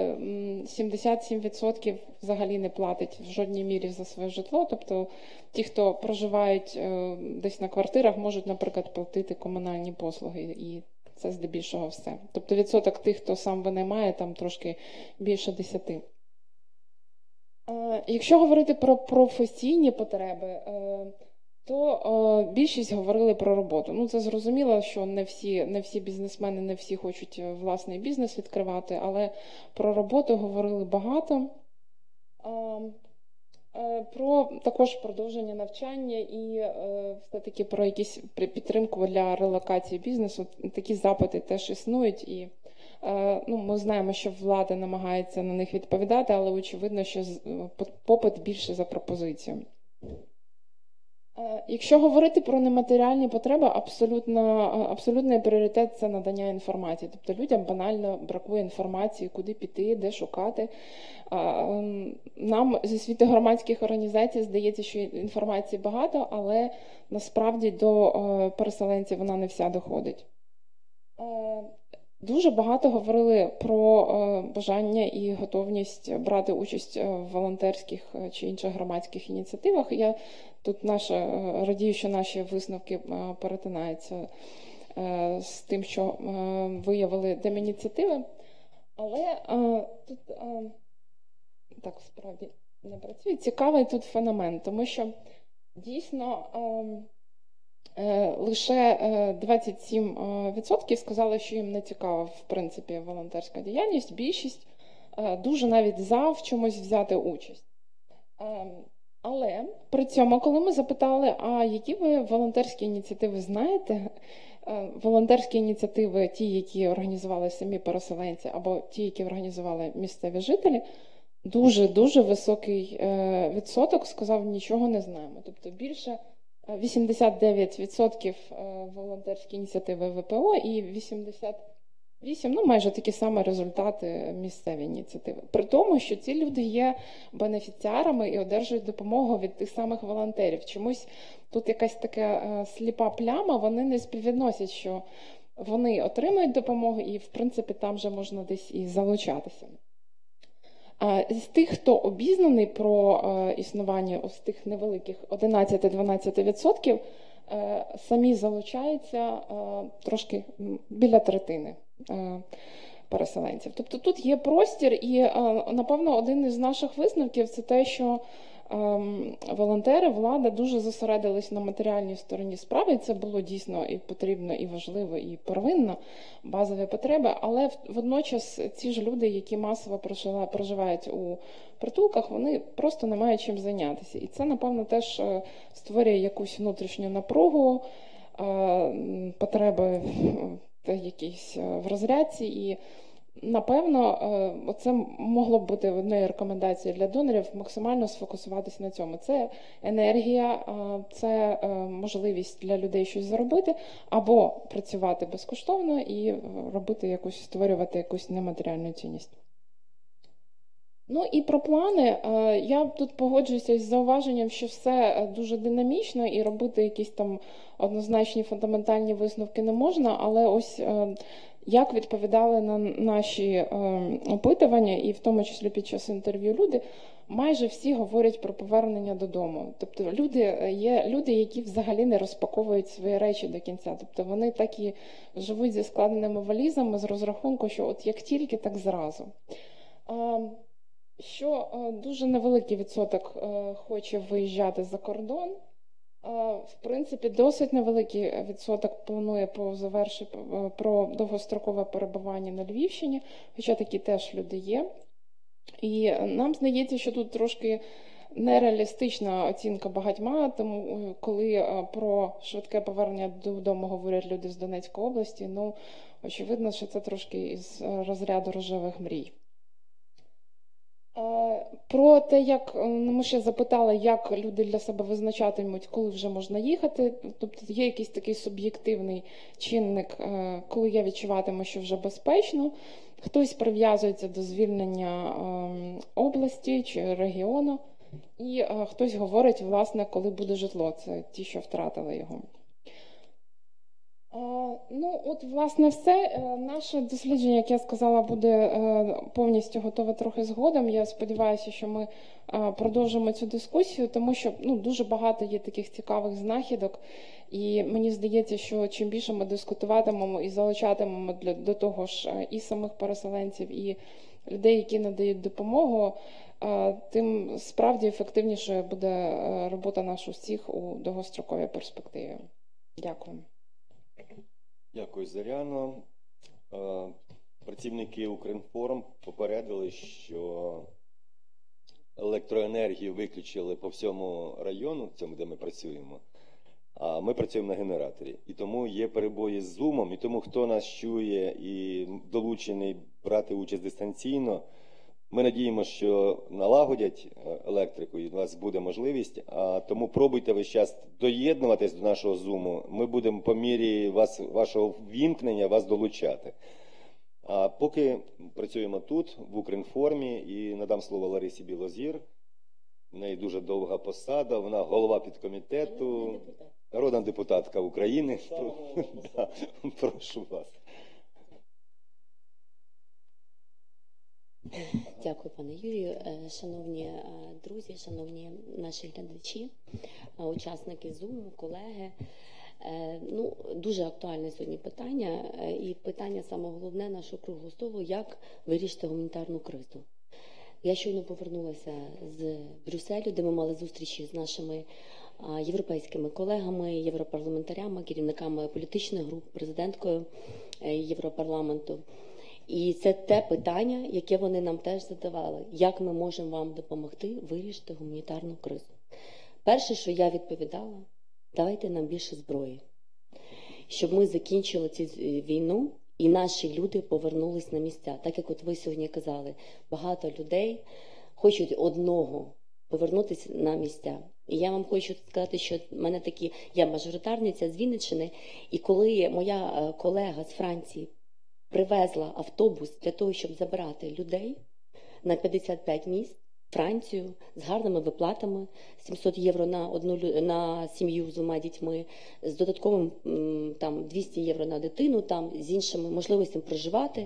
77% взагалі не платить в жодній мірі за своє житло. Тобто ті, хто проживають десь на квартирах, можуть, наприклад, платити комунальні послуги. І це здебільшого все. Тобто відсоток тих, хто сам винаймає, там трошки більше 10%. Якщо говорити про професійні потреби, то більшість говорили про роботу. Це зрозуміло, що не всі бізнесмени, не всі хочуть власний бізнес відкривати, але про роботу говорили багато. Про також продовження навчання і все-таки про якісь підтримку для релокації бізнесу. Такі запити теж існують. І ми знаємо, що влада намагається на них відповідати, але очевидно, що попит більше за пропозицію. Якщо говорити про нематеріальні потреби, абсолютний пріоритет – це надання інформації. Тобто людям банально бракує інформації, куди піти, де шукати. Нам зі світу громадських організацій здається, що інформації багато, але насправді до переселенців вона не вся доходить. Дуже багато говорили про бажання і готовність брати участь в волонтерських чи інших громадських ініціативах. Я тут радію, що наші висновки перетинаються з тим, що виявили демініціативи. Але тут так справді не працює. Цікавий тут феномен, тому що дійсно лише 27% сказали, що їм не цікава, в принципі, волонтерська діяльність. Більшість дуже навіть за в чомусь взяти участь. Але при цьому, коли ми запитали, а які ви волонтерські ініціативи знаєте, волонтерські ініціативи, ті, які організували самі переселенці, або ті, які організували місцеві жителі, дуже високий відсоток сказав, нічого не знаємо. Тобто більше 89% волонтерські ініціативи ВПО і 88%, майже такі самі результати місцеві ініціативи. При тому, що ці люди є бенефіціарами і одержують допомогу від тих самих волонтерів. Чомусь тут якась така сліпа пляма, вони не співвідносять, що вони отримують допомогу і, в принципі, там же можна десь і залучатися. З тих, хто обізнаний про існування ось тих невеликих 11-12%, самі залучаються трошки біля третини переселенців. Тобто тут є простір, і, напевно, один із наших висновків – це те, що волонтери, влада дуже зосередились на матеріальній стороні справи, і це було дійсно і потрібно, і важливо, і первинно, базові потреби, але водночас ці ж люди, які масово проживають у притулках, вони просто не мають чим зайнятися. І це, напевно, теж створює якусь внутрішню напругу, потреби якісь в розрядці, і напевно, це могло б бути однією рекомендацією для донорів максимально сфокусуватися на цьому. Це енергія, це можливість для людей щось заробити, або працювати безкоштовно і створювати якусь нематеріальну цінність. І про плани. Я тут погоджуюся з зауваженням, що все дуже динамічно і робити якісь там однозначні фундаментальні висновки не можна, але ось як відповідали на наші опитування, і в тому числі під час інтерв'ю люди, майже всі говорять про повернення додому. Тобто є люди, які взагалі не розпаковують свої речі до кінця. Тобто вони так і живуть зі складеними валізами з розрахунку, що от як тільки, так зразу. Що дуже невеликий відсоток хоче виїжджати за кордон. В принципі, досить невеликий відсоток планує про довгострокове перебування на Львівщині, хоча такі теж люди є. І нам здається, що тут трошки нереалістична оцінка багатьма, тому коли про швидке повернення додому говорять люди з Донецької області, очевидно, що це трошки із розряду рожевих мрій. Про те, як ми ще запитали, як люди для себе визначатимуть, коли вже можна їхати. Тобто є якийсь такий суб'єктивний чинник, коли я відчуватиму, що вже безпечно. Хтось прив'язується до звільнення області чи регіону. і хтось говорить, власне, коли буде житло. Це ті, що втратили його. Ну, от, власне, все. Наше дослідження, як я сказала, буде повністю готове трохи згодом. Я сподіваюся, що ми продовжимо цю дискусію, тому що дуже багато є таких цікавих знахідок. І мені здається, що чим більше ми дискутуватимемо і залучатимемо до того ж і самих переселенців, і людей, які надають допомогу, тим справді ефективнішою буде робота наша всіх у довгостроковій перспективі. Дякую. Дякую, Зоряно. Працівники Укрінформ попередили, що електроенергію виключили по всьому району, цьому, де ми працюємо, а ми працюємо на генераторі. І тому є перебої з Zoom, і тому хто нас чує і долучений брати участь дистанційно, ми надіємося, що налагодять електрику і у вас буде можливість, а тому пробуйте весь час доєднуватись до нашого Zoom. Ми будемо по мірі вашого ввімкнення вас долучати. А поки працюємо тут, в Укрінформі, і надам слово Ларисі Білозір. В неї дуже довга посада, вона голова підкомітету, народна депутатка України. Да, прошу вас. Дякую, пане Юрію. Шановні друзі, шановні наші глядачі, учасники Zoom, колеги. Дуже актуальне сьогодні питання. І питання саме головне нашого круглого столу – як вирішити гуманітарну кризу. Я щойно повернулася з Брюсселю, де ми мали зустрічі з нашими європейськими колегами, європарламентарями, керівниками політичних груп, президенткою Європарламенту. І це те питання, яке вони нам теж задавали. Як ми можемо вам допомогти вирішити гуманітарну кризу? Перше, що я відповідала, давайте нам більше зброї. Щоб ми закінчили цю війну і наші люди повернулись на місця. Так, як от ви сьогодні казали, багато людей хочуть одного – повернутися на місця. І я вам хочу сказати, що в мене такі, я мажоритарниця з Вінниччини, і коли моя колега з Франції привезла автобус для того, щоб забирати людей на 55 місць в Францію з гарними виплатами, 700 євро на сім'ю з 2 дітьми, з додатковим 200 євро на дитину, з іншими можливостями проживати.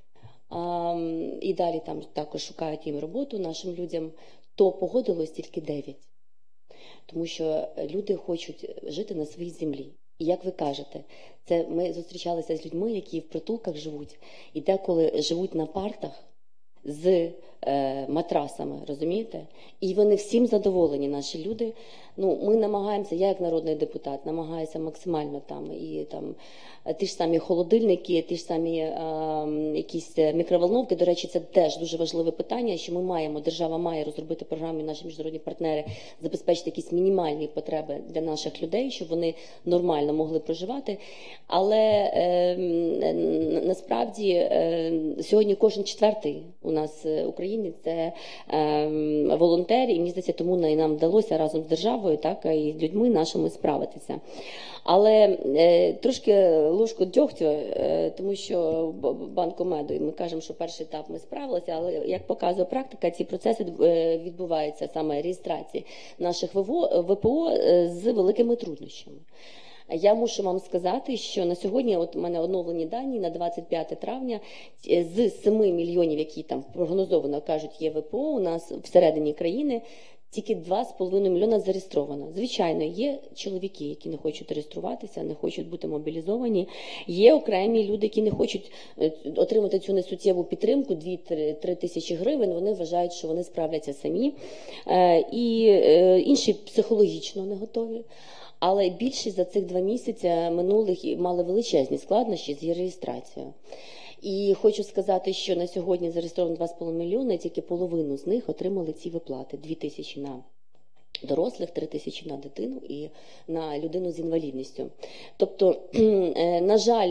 І далі там також шукають їм роботу нашим людям, то погодилось тільки 9. Тому що люди хочуть жити на своїй землі. І як ви кажете, це ми зустрічалися з людьми, які в притулках живуть, і деколи живуть на партах з матрасами, розумієте? І вони всім задоволені, наші люди. Ми намагаємося, я як народний депутат, намагаюся максимально ті ж самі холодильники, ті ж самі якісь мікроволновки. До речі, це теж дуже важливе питання, що держава має розробити програму, наші міжнародні партнери, забезпечити якісь мінімальні потреби для наших людей, щоб вони нормально могли проживати. Але насправді сьогодні кожен четвертий у нас українець це волонтер, і мені здається, тому нам вдалося разом з державою, і з людьми нашими справитися. Але трошки ложку дьогтю, тому що банку меду, і ми кажемо, що перший етап ми справилися, але, як показує практика, ці процеси відбуваються, саме реєстрації наших ВПО з великими труднощами. Я мушу вам сказати, що на сьогодні, от у мене оновлені дані, на 25 травня, з 7 мільйонів, які там прогнозовано кажуть є ВПО, у нас всередині країни тільки 2,5 мільйона зареєстровано. Звичайно, є чоловіки, які не хочуть реєструватися, не хочуть бути мобілізовані. Є окремі люди, які не хочуть отримати цю несуттєву підтримку, 2-3 тисячі гривень, вони вважають, що вони справляться самі. І інші психологічно не готові. Але більшість за цих 2 місяці минулих мали величезні складнощі з її реєстрацією. І хочу сказати, що на сьогодні зареєстровано 2,5 мільйони, тільки половину з них отримали ці виплати. 2 тисячі на дорослих, 3 тисячі на дитину і на людину з інвалідністю. Тобто, на жаль,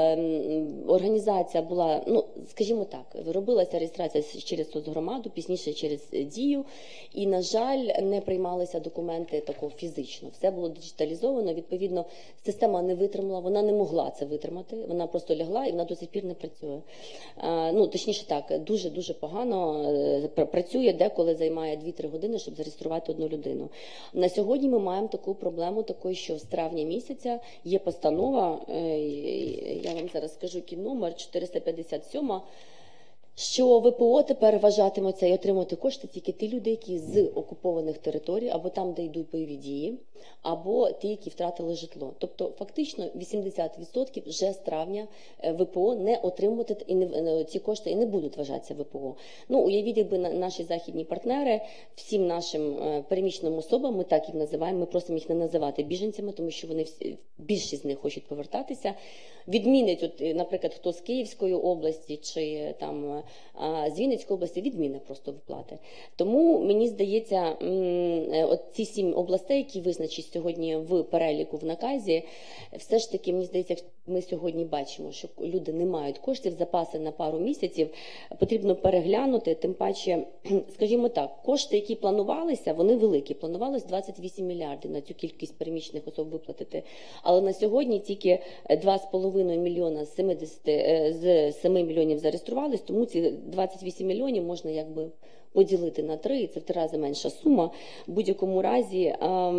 організація була, ну, скажімо так, робилася реєстрація через соцгромаду, пізніше через Дію, і, на жаль, не приймалися документи такого фізично. Все було диджиталізовано, відповідно, система не витримала, вона не могла це витримати, вона просто лягла і вона до сих пір не працює. Ну, точніше так, дуже-дуже погано працює, деколи займає 2-3 години, щоб зареєструвати одну людину. На сьогодні ми маємо таку проблему, такою, що з травня місяця є постанова, я вам зараз скажу, який номер, 457, що ВПО тепер вважатиметься і отримувати кошти тільки ті люди, які з окупованих територій, або там, де йдуть бойові дії, або ті, які втратили житло. Тобто, фактично, 80% вже з травня ВПО не отримувати ці кошти і не будуть вважатися ВПО. Ну, уявіть, якби наші західні партнери всім нашим переміщеним особам, ми так їх називаємо, ми просимо їх не називати біженцями, тому що вони більшість з них хочуть повертатися, відмінить, от, наприклад, хто з Київської області чи там з Вінницької області, відмінить просто виплати. Тому, мені здається, от ці 7 областей, які визначені сьогодні в переліку в наказі, все ж таки, мені здається, ми сьогодні бачимо, що люди не мають коштів, запаси на пару місяців, потрібно переглянути, тим паче, скажімо так, кошти, які планувалися, вони великі, планувалось 28 мільярдів на цю кількість переміщених особ виплатити, але на сьогодні тільки 2,5 мільйона з 7 мільйонів зареєструвались, тому ці 28 мільйонів можна якби поділити на 3, і це в 3 рази менша сума. В будь-якому разі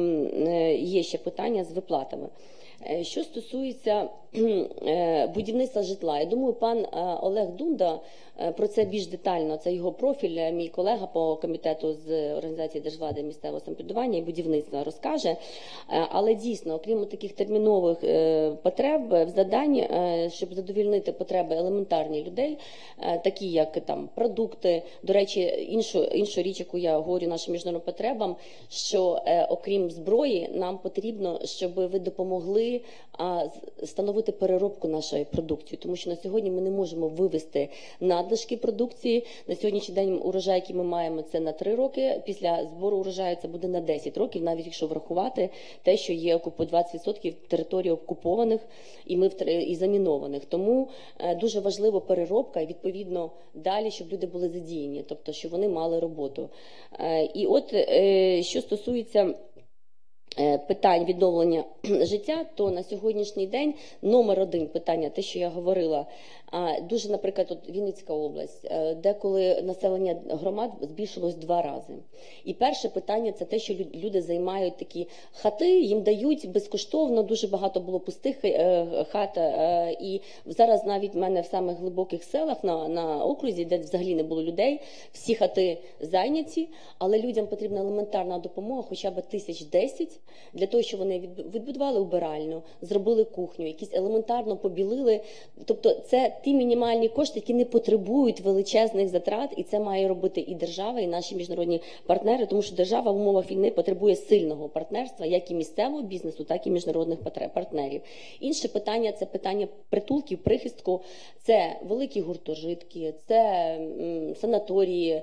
є ще питання з виплатами. Що стосується будівництва житла, я думаю, пан Олег Дунда про це більш детально, це його профіль, мій колега по комітету з організації держвлади, місцевого самоврядування і будівництва розкаже. Але дійсно, окрім таких термінових потреб, завдань, щоб задовільнити потреби елементарні людей, такі як там продукти, до речі, іншу річ, яку я говорю нашим міжнародним потребам, що окрім зброї, нам потрібно, щоб ви допомогли встановити переробку нашої продукції, тому що на сьогодні ми не можемо вивести надлишки продукції. На сьогоднішній день урожай, який ми маємо, це на 3 роки, після збору урожаю це буде на 10 років, навіть якщо врахувати те, що є по 20% територій окупованих і замінованих. Тому дуже важлива переробка і, відповідно, далі, щоб люди були задіяні, тобто, щоб вони мали роботу. І от, що стосується питань відновлення життя, то на сьогоднішній день номер 1 питання, те, що я говорила, дуже, наприклад, от Вінницька область, деколи населення громад збільшилось 2 рази. І перше питання – це те, що люди займають такі хати, їм дають безкоштовно, дуже багато було пустих хат, і зараз навіть в мене в самих глибоких селах на окрузі, де взагалі не було людей, всі хати зайняті, але людям потрібна елементарна допомога, хоча б 1010, для того, щоб вони відбудували убиральню, зробили кухню, якісь елементарно побілили. Тобто це ті мінімальні кошти, які не потребують величезних затрат, і це має робити і держава, і наші міжнародні партнери, тому що держава в умовах війни потребує сильного партнерства, як і місцевого бізнесу, так і міжнародних партнерів. Інше питання – це питання притулків, прихистку, це великі гуртожитки, це санаторії,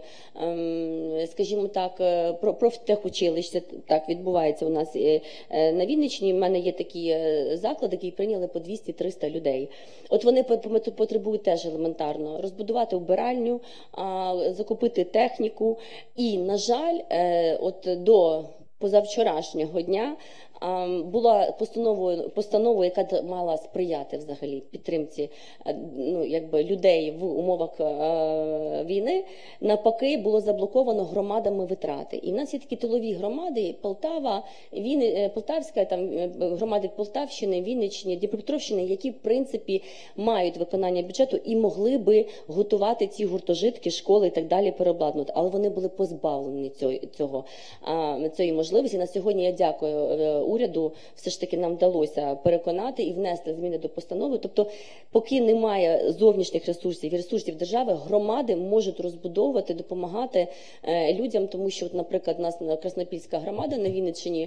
скажімо так, профтехучилища, так відбувається у нас на Вінниччині. В мене є такі заклади, які прийняли по 200-300 людей. От вони потребують теж елементарно розбудувати убиральню, закупити техніку. І, на жаль, от до позавчорашнього дня була постанова, яка мала сприяти взагалі підтримці людей в умовах війни, навпаки, було заблоковано громадами витрати. І в нас є такі тилові громади: Полтава, Полтавська, там громади Полтавщини, Вінниччини, Дніпропетровщини, які, в принципі, мають виконання бюджету і могли би готувати ці гуртожитки, школи і так далі переобладнувати. Але вони були позбавлені цієї можливості. На сьогодні я дякую уряду все ж таки нам вдалося переконати і внести зміни до постанови. Тобто, поки немає зовнішніх ресурсів і ресурсів держави, громади можуть розбудовувати, допомагати людям, тому що, от, наприклад, у нас Краснопільська громада на Вінниччині,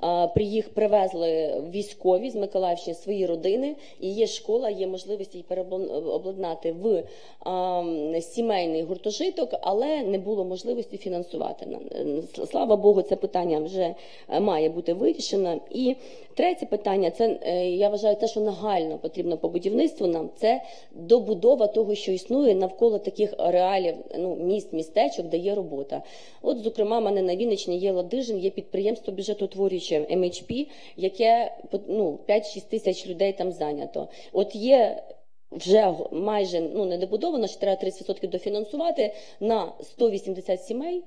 привезли військові з Миколаївщини свої родини, і є школа, є можливість її переобладнати в сімейний гуртожиток, але не було можливості фінансувати. Слава Богу, це питання вже має бути вирішено. І третє питання, це, я вважаю, те, що нагально потрібно по будівництву нам, це добудова того, що існує навколо таких реалів, міст, містечок, де є робота. От, зокрема, в мене на Вінниччині є Ладижин, є підприємство бюджетоутворююче MHP, яке 5-6 тисяч людей там зайнято. От є вже майже не добудовано, що треба 30% дофінансувати на 180 сімей,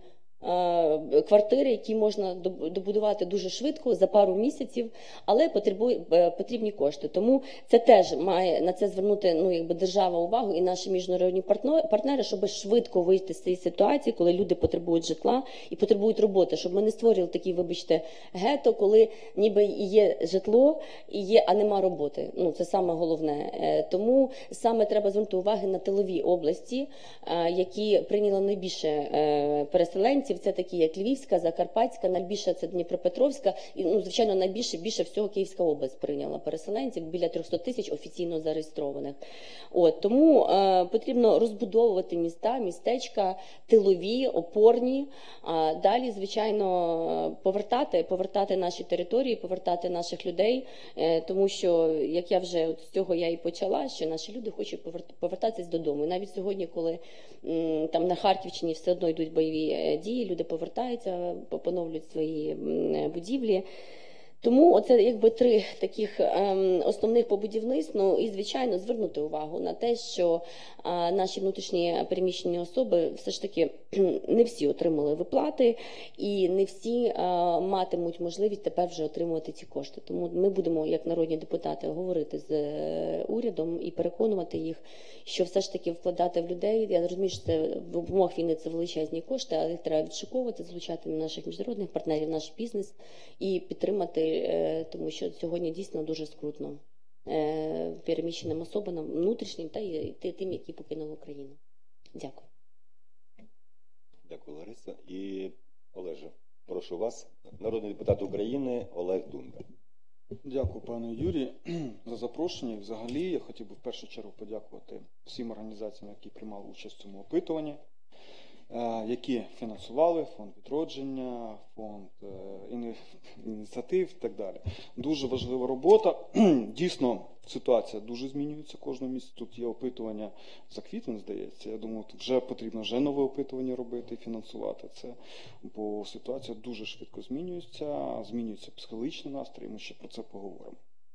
квартири, які можна добудувати дуже швидко, за пару місяців, але потрібні кошти. Тому це теж має на це звернути держава увагу і наші міжнародні партнери, щоб швидко вийти з цієї ситуації, коли люди потребують житла і потребують роботи, щоб ми не створювали такі, вибачте, гетто, коли ніби і є житло, а нема роботи. Це саме головне. Тому саме треба звернути увагу на тилові області, які прийняли найбільше переселенців. Це такі, як Львівська, Закарпатська, найбільше це Дніпропетровська, і, звичайно, більше всього Київська область прийняла переселенців, біля 300 тисяч офіційно зареєстрованих. Тому потрібно розбудовувати міста, містечка, тилові, опорні, далі, звичайно, повертати наші території, повертати наших людей, тому що, як я вже з цього я і почала, що наші люди хочуть повертатися додому. І навіть сьогодні, коли там на Харківщині все одно йдуть бойові дії, люди повертаються, поновлюють свої будівлі. Тому оце якби 3 таких основних по будівництву. І, звичайно, звернути увагу на те, що наші внутрішні переміщені особи все ж таки не всі отримали виплати і не всі матимуть можливість тепер вже отримувати ці кошти. Тому ми будемо, як народні депутати, говорити з урядом і переконувати їх, що все ж таки вкладати в людей. Я розумію, що це в умовах війни це величезні кошти, але їх треба відшуковувати, залучати наших міжнародних партнерів, наш бізнес і підтримати, тому що сьогодні дійсно дуже скрутно переміщеним особам, внутрішнім та й тим, які покинули Україну. Дякую. Дякую, Лариса. І Олеже, прошу вас, народний депутат України Олег Дунда. Дякую, пане Юрій, за запрошення. Взагалі, я хотів би в першу чергу подякувати всім організаціям, які приймали участь в цьому опитуванні, які фінансували фонд відродження, фонд ініціатив і так далі. Дуже важлива робота. Дійсно, ситуація дуже змінюється кожного місяця. Тут є опитування за квітень, здається. Я думаю, вже потрібно нове опитування робити і фінансувати це, бо ситуація дуже швидко змінюється психологічний настрій, ми ще про це поговоримо.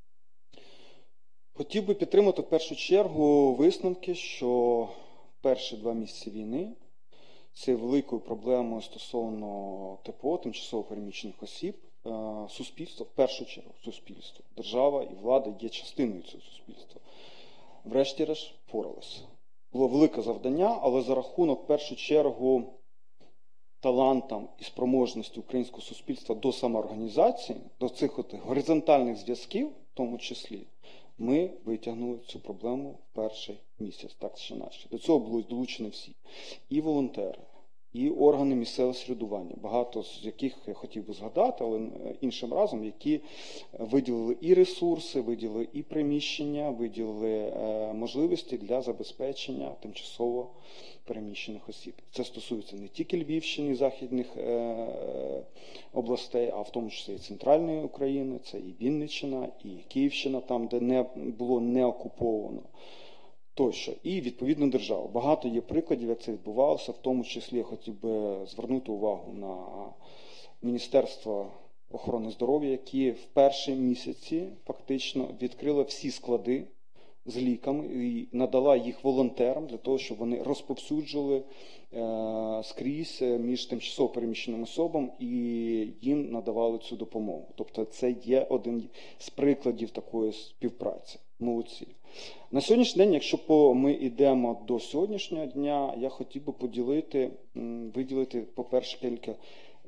Хотів би підтримати в першу чергу висновки, що перші 2 місяці війни це великою проблемою стосовно ТПО, тимчасово переміщених осіб, суспільство, в першу чергу суспільство. Держава і влада є частиною цього суспільства. Врешті-решт впоралися. Було велике завдання, але за рахунок, в першу чергу, талантам і спроможності українського суспільства до самоорганізації, до цих горизонтальних зв'язків, в тому числі, ми витягнули цю проблему в перший місяць, так чи інакше. До цього були долучені всі. І волонтери, і органи місцевого самоврядування, багато з яких я хотів би згадати, але іншим разом, які виділили і ресурси, виділили і приміщення, виділили можливості для забезпечення тимчасово переміщених осіб. Це стосується не тільки Львівщини, західних областей, а в тому числі і Центральної України, це і Вінниччина, і Київщина, там, де не було не окуповано. Тощо. І, відповідно, держава. Багато є прикладів, як це відбувалося. В тому числі я хотів би звернути увагу на Міністерство охорони здоров'я, які в перші місяці фактично відкрили всі склади з ліками і надала їх волонтерам для того, щоб вони розповсюджували скрізь між тимчасово переміщеними особами і їм надавали цю допомогу. Тобто це є один з прикладів такої співпраці. Молодці. На сьогоднішній день, якщо ми йдемо до сьогоднішнього дня, я хотів би виділити, по-перше,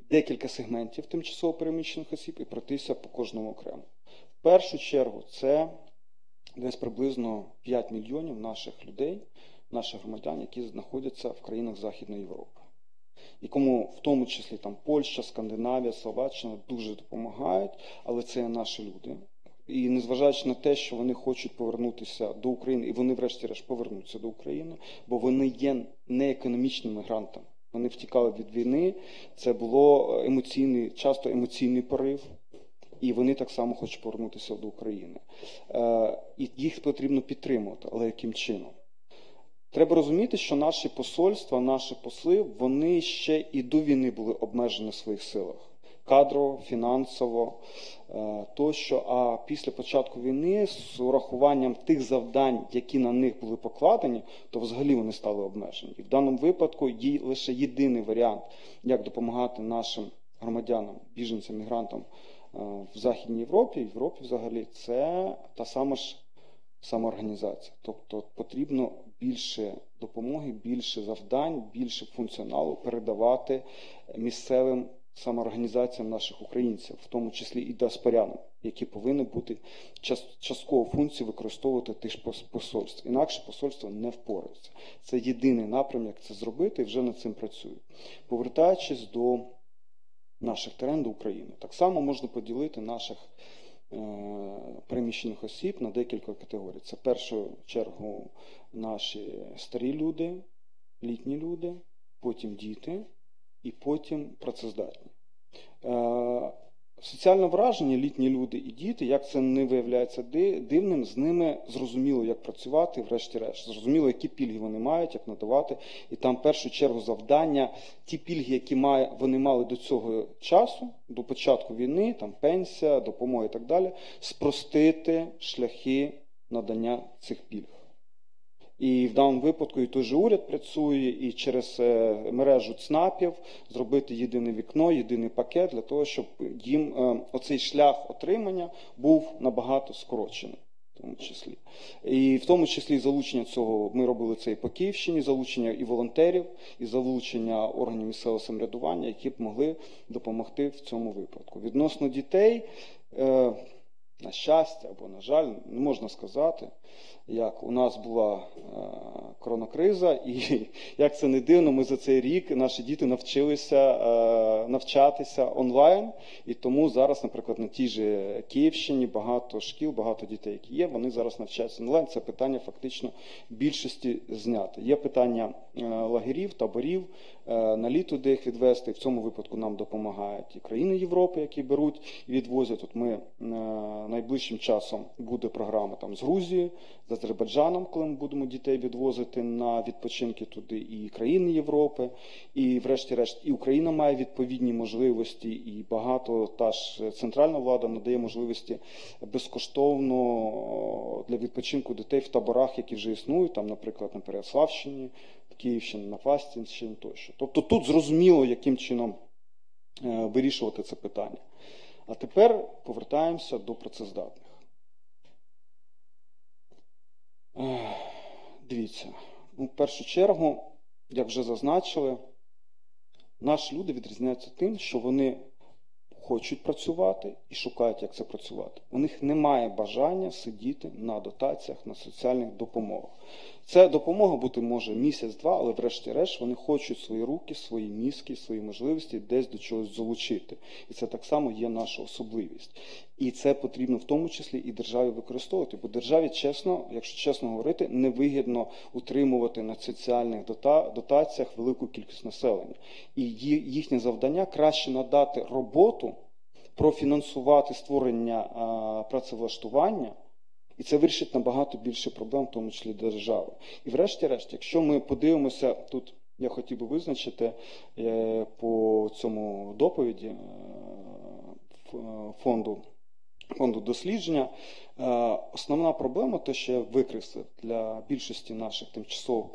декілька сегментів тимчасово переміщених осіб і пройтися по кожному окремо. В першу чергу це десь приблизно 5 мільйонів наших людей, наших громадян, які знаходяться в країнах Західної Європи. І кому в тому числі там Польща, Скандинавія, Словаччина дуже допомагають, але це є наші люди. І незважаючи на те, що вони хочуть повернутися до України, і вони врешті-решт повернуться до України, бо вони є не економічними мігрантами. Вони втікали від війни, це було часто емоційний порив, і вони так само хочуть повернутися до України. І їх потрібно підтримувати, але яким чином? Треба розуміти, що наші посольства, наші посли, вони ще і до війни були обмежені в своїх силах. Кадрово, фінансово, тощо. А після початку війни, з урахуванням тих завдань, які на них були покладені, то взагалі вони стали обмежені. І в даному випадку є лише єдиний варіант, як допомагати нашим громадянам, біженцям, мігрантам в Західній Європі, в Європі взагалі, це та сама ж самоорганізація. Тобто потрібно більше допомоги, більше завдань, більше функціоналу передавати місцевим самоорганізаціям наших українців, в тому числі і діаспорянам, які повинні бути частково функції використовувати тих ж посольств. Інакше посольство не впорається. Це єдиний напрям, як це зробити, і вже над цим працюють. Повертаючись до наших терен, до України, так само можна поділити наших переміщених осіб на декілька категорій. Це в першу чергу наші старі люди, літні люди, потім діти і потім працездатні. Соціально вражені літні люди і діти, як це не виявляється дивним, з ними зрозуміло, як працювати, врешті-решт. Зрозуміло, які пільги вони мають, як надавати. І там в першу чергу завдання, ті пільги, які вони мали до цього часу, до початку війни, там пенсія, допомога і так далі, спростити шляхи надання цих пільг. І в даному випадку і той же уряд працює, і через мережу ЦНАПів зробити єдине вікно, єдиний пакет для того, щоб їм оцей шлях отримання був набагато скорочений. В тому числі. І в тому числі залучення цього, ми робили це і по Київщині, залучення і волонтерів, і залучення органів місцевого самоврядування, які б могли допомогти в цьому випадку. Відносно дітей, на щастя або на жаль, не можна сказати, як у нас була коронакриза, і як це не дивно, ми за цей рік, наші діти навчилися навчатися онлайн, і тому зараз, наприклад, на тій же Київщині багато шкіл, багато дітей, які є, вони зараз навчаються онлайн. Це питання фактично більшості знято. Є питання лагерів, таборів, на літо, де їх відвести. В цьому випадку нам допомагають і країни Європи, які беруть і відвозять. От ми найближчим часом буде програма там з Грузії, з Азербайджаном, коли ми будемо дітей відвозити на відпочинки туди, і країни Європи, і врешті-решт і Україна має відповідні можливості, і багато та ж центральна влада надає можливості безкоштовно для відпочинку дітей в таборах, які вже існують, там, наприклад, на Переяславщині, в Київщині, на Фастівщині тощо. Тобто тут зрозуміло, яким чином вирішувати це питання. А тепер повертаємося до працездатних. Дивіться, в першу чергу, як вже зазначили, наші люди відрізняються тим, що вони хочуть працювати і шукають, як це працювати. У них немає бажання сидіти на дотаціях, на соціальних допомогах. Ця допомога бути може місяць-два, але врешті-решт вони хочуть свої руки, свої мізки, свої можливості десь до чогось залучити. І це так само є наша особливість. І це потрібно в тому числі і державі використовувати. Бо державі, чесно, якщо чесно говорити, невигідно утримувати на соціальних дотаціях велику кількість населення. І їхнє завдання краще надати роботу, профінансувати створення працевлаштування, і це вирішить набагато більше проблем, в тому числі держави. І врешті-решт, якщо ми подивимося, тут я хотів би визначити по цьому доповіді фонду дослідження, основна проблема, те, що я викреслив для більшості наших тимчасово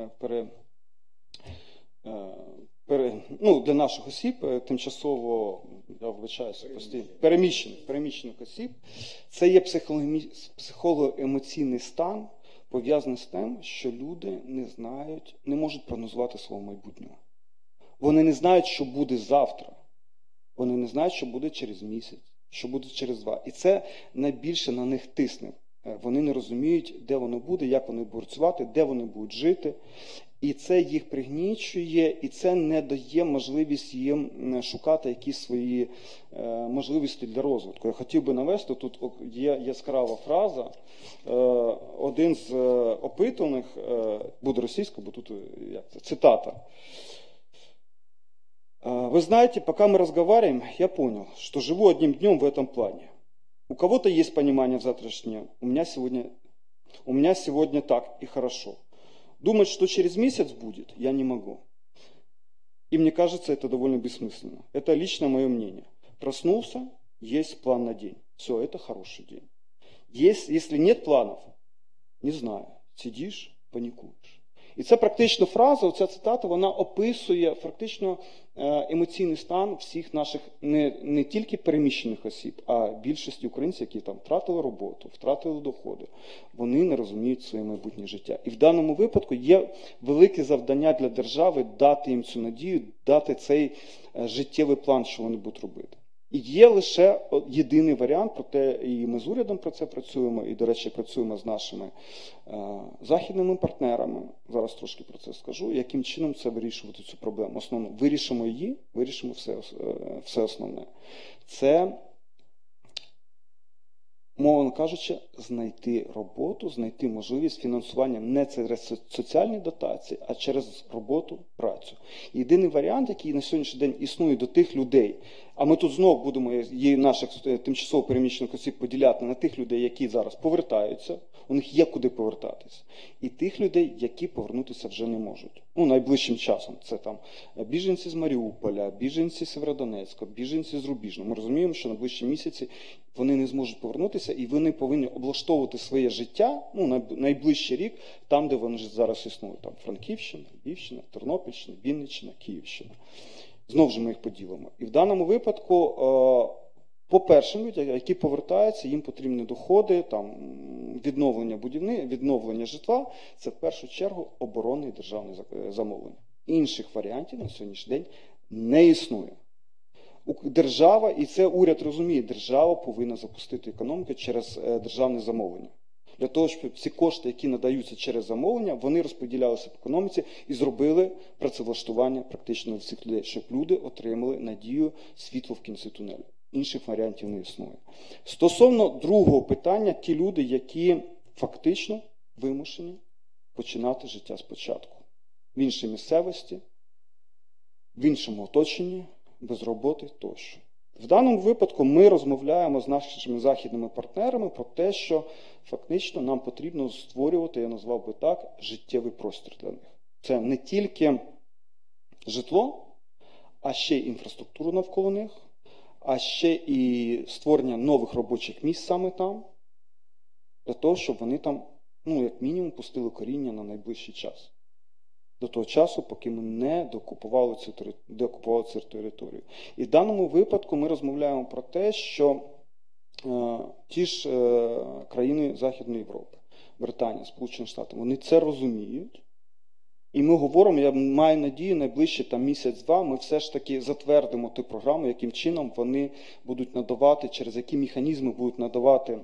для наших осіб, тимчасово, я вибачаюся, переміщених осіб, це є психолого-емоційний стан, пов'язаний з тим, що люди не можуть прогнозувати свого майбутнього. Вони не знають, що буде завтра. Вони не знають, що буде через місяць, що буде через 2. І це найбільше на них тисне. Вони не розуміють, де воно буде, як вони будуть працювати, де вони будуть жити. І це їх пригнічує, і це не дає можливість їм шукати якісь свої можливості для розвитку. Я хотів би навести, тут є яскрава фраза. Один з опитаних, буде російська, бо тут цитата. «Вы знаете, пока мы разговариваем, я понял, что живу одним днем в этом плане. У кого-то есть понимание в завтрашнем дне, у меня сегодня так и хорошо. Думать, что через месяц будет, я не могу. И мне кажется, это довольно бессмысленно. Это лично мое мнение. Проснулся, есть план на день. Все, это хороший день. Если нет планов, не знаю, сидишь, панікуєш». І це практично фраза, оця цитата, вона описує фактично емоційний стан всіх наших не тільки переміщених осіб, а більшості українців, які там втратили роботу, втратили доходи. Вони не розуміють своє майбутнє життя. І в даному випадку є велике завдання для держави дати їм цю надію, дати цей життєвий план, що вони будуть робити. І є лише єдиний варіант, проте і ми з урядом про це працюємо, і, до речі, працюємо з нашими західними партнерами, зараз трошки про це скажу, яким чином це вирішувати цю проблему. Основно, вирішимо її, вирішимо все основне. Це, мовно кажучи, знайти роботу, знайти можливість фінансування не через соціальні дотації, а через роботу, працю. Єдиний варіант, який на сьогоднішній день існує до тих людей, а ми тут знову будемо наших тимчасово переміщених осіб поділяти на тих людей, які зараз повертаються, у них є куди повертатися, і тих людей, які повернутися вже не можуть. Найближчим часом. Це там біженці з Маріуполя, біженці з Сєвєродонецька, біженці з Рубіжного. Ми розуміємо, що найближчі місяці вони не зможуть повернутися, і вони повинні облаштовувати своє життя, найближчий рік, там, де вони зараз існують. Там Франківщина, Львівщина, Тернопільщина, Вінниччина, Київщина. Знову ж ми їх поділимо. І в даному випадку, по першим людям, які повертаються, їм потрібні доходи, там, відновлення житла, це в першу чергу оборонне і державне замовлення. Інших варіантів на сьогоднішній день не існує. Держава, і це уряд розуміє, держава повинна запустити економіку через державне замовлення. Для того, щоб ці кошти, які надаються через замовлення, вони розподілялися в економіці і зробили працевлаштування практично всіх людей, щоб люди отримали надію, світло в кінці тунелю. Інших варіантів не існує. Стосовно другого питання, ті люди, які фактично вимушені починати життя спочатку. В іншій місцевості, в іншому оточенні, без роботи тощо. В даному випадку ми розмовляємо з нашими західними партнерами про те, що фактично нам потрібно створювати, я назвав би так, життєвий простір для них. Це не тільки житло, а ще й інфраструктуру навколо них, а ще і створення нових робочих місць саме там, для того, щоб вони там, як мінімум, пустили коріння на найближчий час. До того часу, поки ми не деокупували цю територію. І в даному випадку ми розмовляємо про те, що ті ж країни Західної Європи, Британія, Сполучені Штати, вони це розуміють. І ми говоримо, я маю надію, найближче місяць-два ми все ж таки затвердимо ту програму, яким чином вони будуть надавати, через які механізми будуть надавати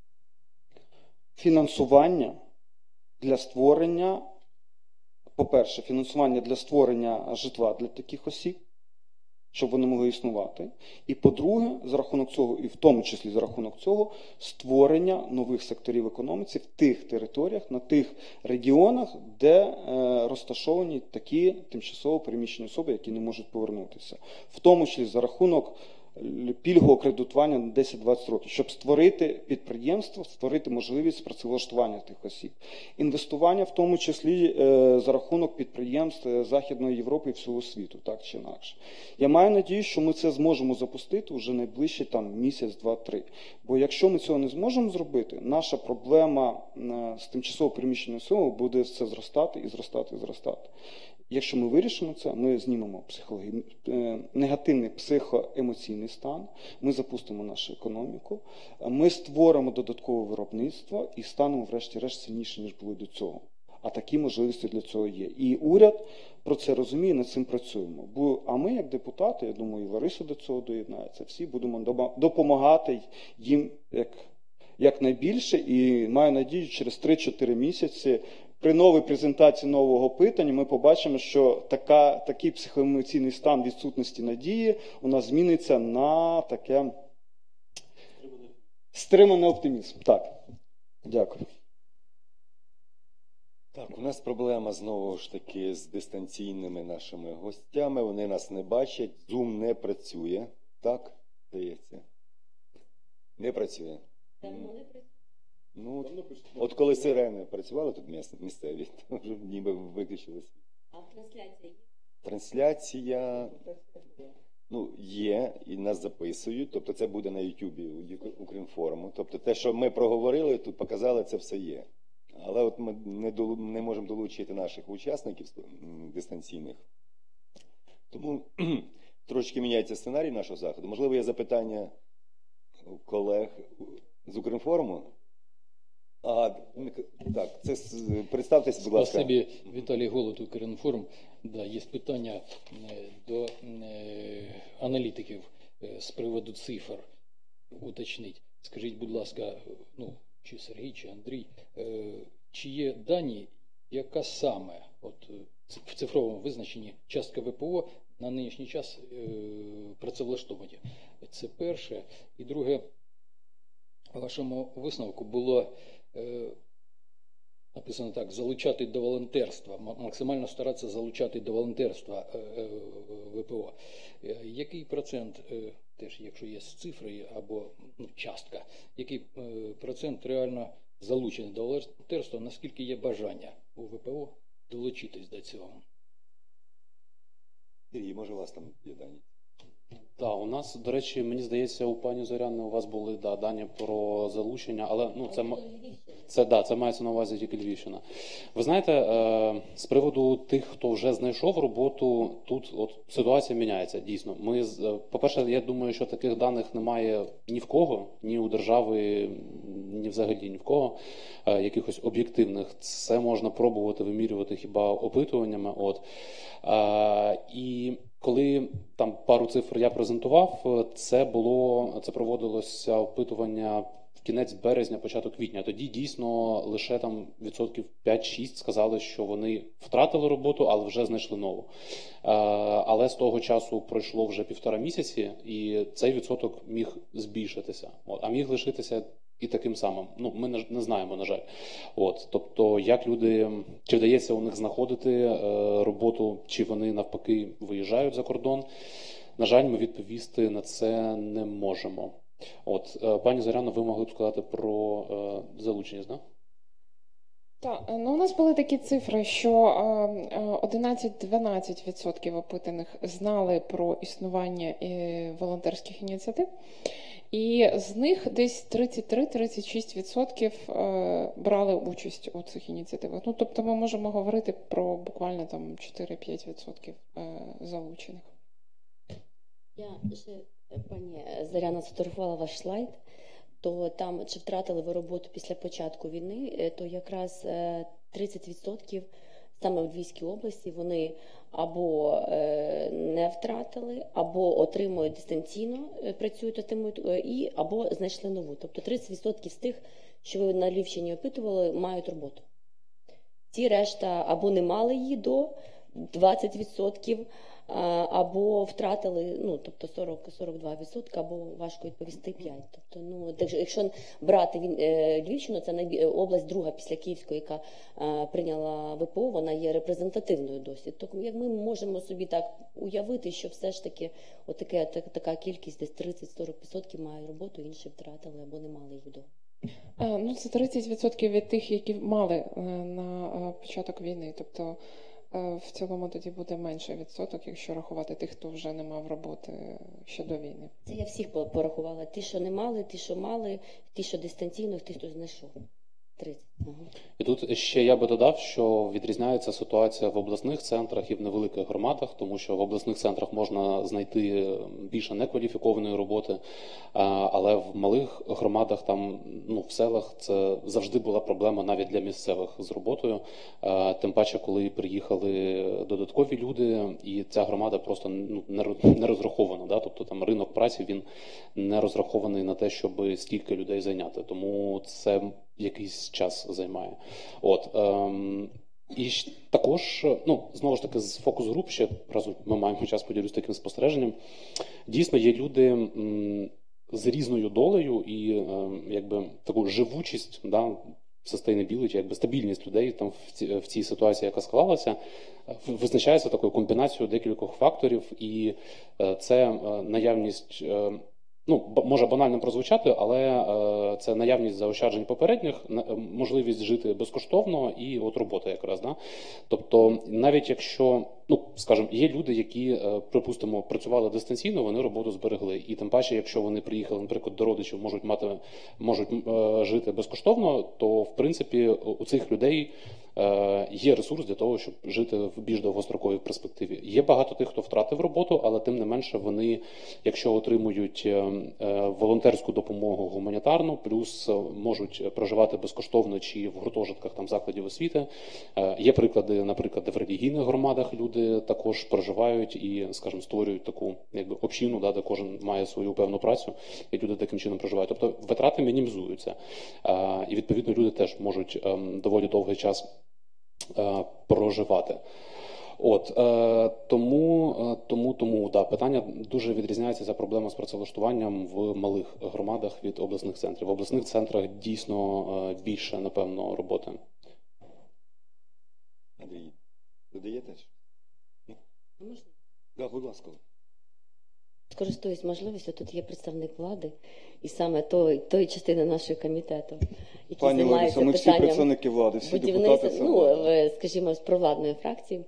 фінансування для створення, по-перше, фінансування для створення житла для таких осіб, щоб вони могли існувати. І по-друге, за рахунок цього, і в тому числі за рахунок цього, створення нових секторів економіки в тих територіях, на тих регіонах, де розташовані такі тимчасово переміщені особи, які не можуть повернутися. В тому числі за рахунок пільгового кредитування на 10-20 років, щоб створити підприємство, створити можливість працевлаштування тих осіб. Інвестування в тому числі за рахунок підприємств Західної Європи і всього світу, так чи інакше. Я маю надію, що ми це зможемо запустити вже найближчі місяць, 2-3. Бо якщо ми цього не зможемо зробити, наша проблема з тимчасово переміщеною особою буде все зростати і зростати і зростати. Якщо ми вирішимо це, ми знімемо негативний психоемоційний стан, ми запустимо нашу економіку, ми створимо додаткове виробництво і станемо врешті-решт сильніше, ніж були до цього. А такі можливості для цього є. І уряд про це розуміє, над цим працюємо. А ми, як депутати, я думаю, і Лариса до цього доєднається, всі будемо допомагати їм якнайбільше. І маю надію, через 3-4 місяці при новій презентації нового опитання ми побачимо, що такий психоемоційний стан відсутності надії у нас зміниться на таке стриманий оптимізм. Так, дякую. Так, у нас проблема знову ж таки з дистанційними нашими гостями. Вони нас не бачать. Zoom не працює. Так, здається. Не працює. Ну, от коли сирени працювали тут місцеві, то вже ніби виключили. А трансляція є? Трансляція є, і нас записують. Тобто це буде на Ютубі Укрінформу.Тобто те, що ми проговорили, тут показали, це все є. Але от ми не можемо долучити наших учасників дистанційних. Тому трошки міняється сценарій нашого заходу. Можливо, є запитання у колег з Укрінформу? Так, це представтеся, будь ласка. Спасибі, Віталій Голод, Укрінформ. Да, є питання до аналітиків з приводу цифр. Уточніть. Скажіть, будь ласка, чи Сергій, чи Андрій, чи є дані, яка саме в цифровому визначенні частка ВПО на нинішній час працевлаштовані? Це перше. І друге, у вашому висновку було написано так: залучати до волонтерства, максимально старатися залучати до волонтерства ВПО. Який процент, теж якщо є цифри або частка, який процент реально залучений до волонтерства, наскільки є бажання у ВПО долучитись до цього? Сергій, може у вас там є дані? Так, у нас, до речі, мені здається, у пані Зоряни у вас були дані про залучення, але це мається на увазі тільки Львівщина. Ви знаєте, з приводу тих, хто вже знайшов роботу, тут ситуація міняється, дійсно. По-перше, я думаю, що таких даних немає ні в кого, ні у держави, ні взагалі ні в кого, якихось об'єктивних. Це можна пробувати вимірювати хіба опитуваннями. І коли там пару цифр я презентував, це проводилося опитування в кінець березня, початок квітня. Тоді дійсно лише там відсотків 5-6 сказали, що вони втратили роботу, але вже знайшли нову. Але з того часу пройшло вже 1,5 місяці, і цей відсоток міг збільшитися, а міг лишитися і таким самим. Ми не знаємо, на жаль. Тобто, як люди, чи вдається у них знаходити роботу, чи вони навпаки виїжджають за кордон, на жаль, ми відповісти на це не можемо. Пані Зоряно, ви могли б сказати про залученість, так? Так, у нас були такі цифри, що 11-12% опитаних знали про існування волонтерських ініціатив, і з них десь 33-36% брали участь у цих ініціативах. Тобто ми можемо говорити про буквально там 4-5% залучених. Я ще, пані Зоряна, сфотографувала ваш слайд, то там, чи втратили ви роботу після початку війни, то якраз 30% саме в Львівській області вони або не втратили, або отримують дистанційно, працюють, отримують, або знайшли нову. Тобто 30% з тих, що ви на Львівщині опитували, мають роботу. Ті решта або не мали її до 20%, або втратили, тобто 40-42%, або важко відповісти 5%. Тобто, якщо брати Львівщину, це область друга після Київської, яка прийняла ВПО, вона є репрезентативною досі. Тобто, як ми можемо собі так уявити, що все ж таки така кількість, десь 30-40% мають роботу, інші втратили або не мали її до. Це 30% від тих, які мали на початок війни. Тобто, в цілому тоді буде менший відсоток, якщо рахувати тих, хто вже не мав роботи ще до війни. Це я всіх порахувала. Ті, що не мали, ті, що мали, ті, що дистанційно, ті, хто знайшов. 30. І тут ще я би додав, що відрізняється ситуація в обласних центрах і в невеликих громадах, тому що в обласних центрах можна знайти більше некваліфікованої роботи, але в малих громадах, там, ну, в селах, це завжди була проблема навіть для місцевих з роботою. Тим паче, коли приїхали додаткові люди, і ця громада просто, ну, не розрахована. Да? Тобто там ринок праці, він не розрахований на те, щоб стільки людей зайняти. Тому це якийсь час займає. І також, ну, знову ж таки, з фокус-груп, ще разу ми маємо час поділитися таким спостереженням. Дійсно, є люди з різною долею і якби таку живучість, да, sustainability, якби стабільність людей там в цій ситуації, яка склалася, визначається такою комбінацією декількох факторів, і це наявність, ну, може банально прозвучати, але це наявність заощаджень попередніх, можливість жити безкоштовно і от робота якраз. Да? Можливо, навіть якщо, ну, скажімо, є люди, які, припустимо, працювали дистанційно, вони роботу зберегли. І тим паче, якщо вони приїхали, наприклад, до родичів, можуть жити безкоштовно, то, в принципі, у цих людей є ресурс для того, щоб жити в більш довгостроковій перспективі. Є багато тих, хто втратив роботу, але тим не менше вони, якщо отримують волонтерську допомогу гуманітарну, плюс можуть проживати безкоштовно чи в гуртожитках там закладів освіти. Є приклади, наприклад, де в релігійних громадах люди також проживають і, скажімо, створюють таку якби общину, да, де кожен має свою певну працю, і люди таким чином проживають. Тобто витрати мінімізуються. І, відповідно, люди теж можуть доволі довгий час проживати. Тому да, питання дуже відрізняється, ця проблема з працевлаштуванням в малих громадах від обласних центрів. В обласних центрах дійсно більше, напевно, роботи. Андрій, додаєте? Так, будь ласка. Скористуюсь можливістю, тут є представник влади, і саме тої частини нашого комітету, який Пані займається Ларисо, ми всі питанням представники влади, всі депутати будівництва, це ну, влада. скажімо, з провладної фракції.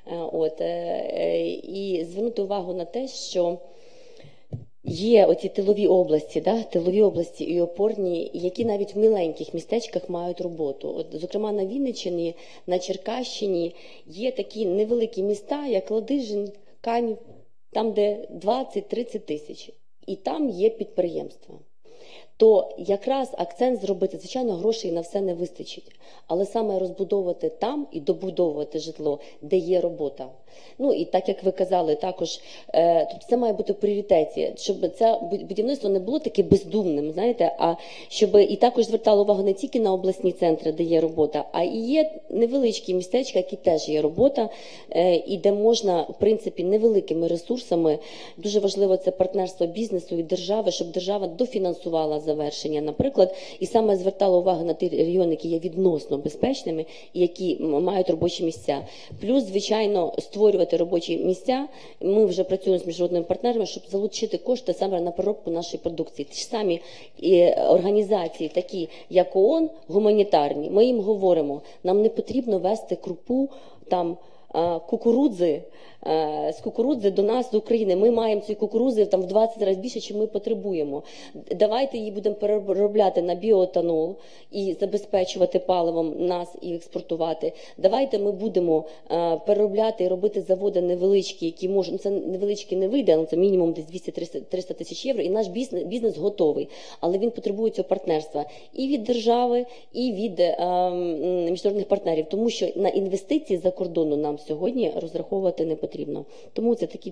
І звернути увагу на те, що є оці тилові області і опорні, які навіть в маленьких містечках мають роботу. От, зокрема, на Вінниччині, на Черкащині є такі невеликі міста, як Ладижин, Канів, там, де 20-30 тисяч. І там є підприємства. То якраз акцент зробити, звичайно, грошей на все не вистачить, але саме розбудовувати там і добудовувати житло, де є робота. Ну і так, як ви казали, також тобто це має бути в пріоритеті, щоб це будівництво не було таке бездумним, знаєте, а щоб і також звертало увагу не тільки на обласні центри, де є робота, а і є невеличкі містечка, які теж є робота, і де можна, в принципі, невеликими ресурсами, дуже важливо це партнерство бізнесу і держави, щоб держава дофінансувала завершення, наприклад, і саме звертала увагу на ті регіони, які є відносно безпечними і які мають робочі місця. Плюс, звичайно, створювати робочі місця. Ми вже працюємо з міжнародними партнерами, щоб залучити кошти саме на переробку нашої продукції. Ті ж самі організації, такі як ООН, гуманітарні, ми їм говоримо, нам не потрібно вести крупу, там, кукурудзи, з кукурудзи до нас, з України. Ми маємо ці кукурудзи там в 20 разів більше, чим ми потребуємо. Давайте її будемо переробляти на біоетанол і забезпечувати паливом нас і експортувати. Давайте ми будемо переробляти і робити заводи невеличкі, які можуть, ну це невеличкі не вийде, але це мінімум десь 200-300 тисяч євро, і наш бізнес готовий. Але він потребує цього партнерства і від держави, і від міжнародних партнерів, тому що на інвестиції за кордону нам сьогодні розраховувати не потрібно. Тому це такі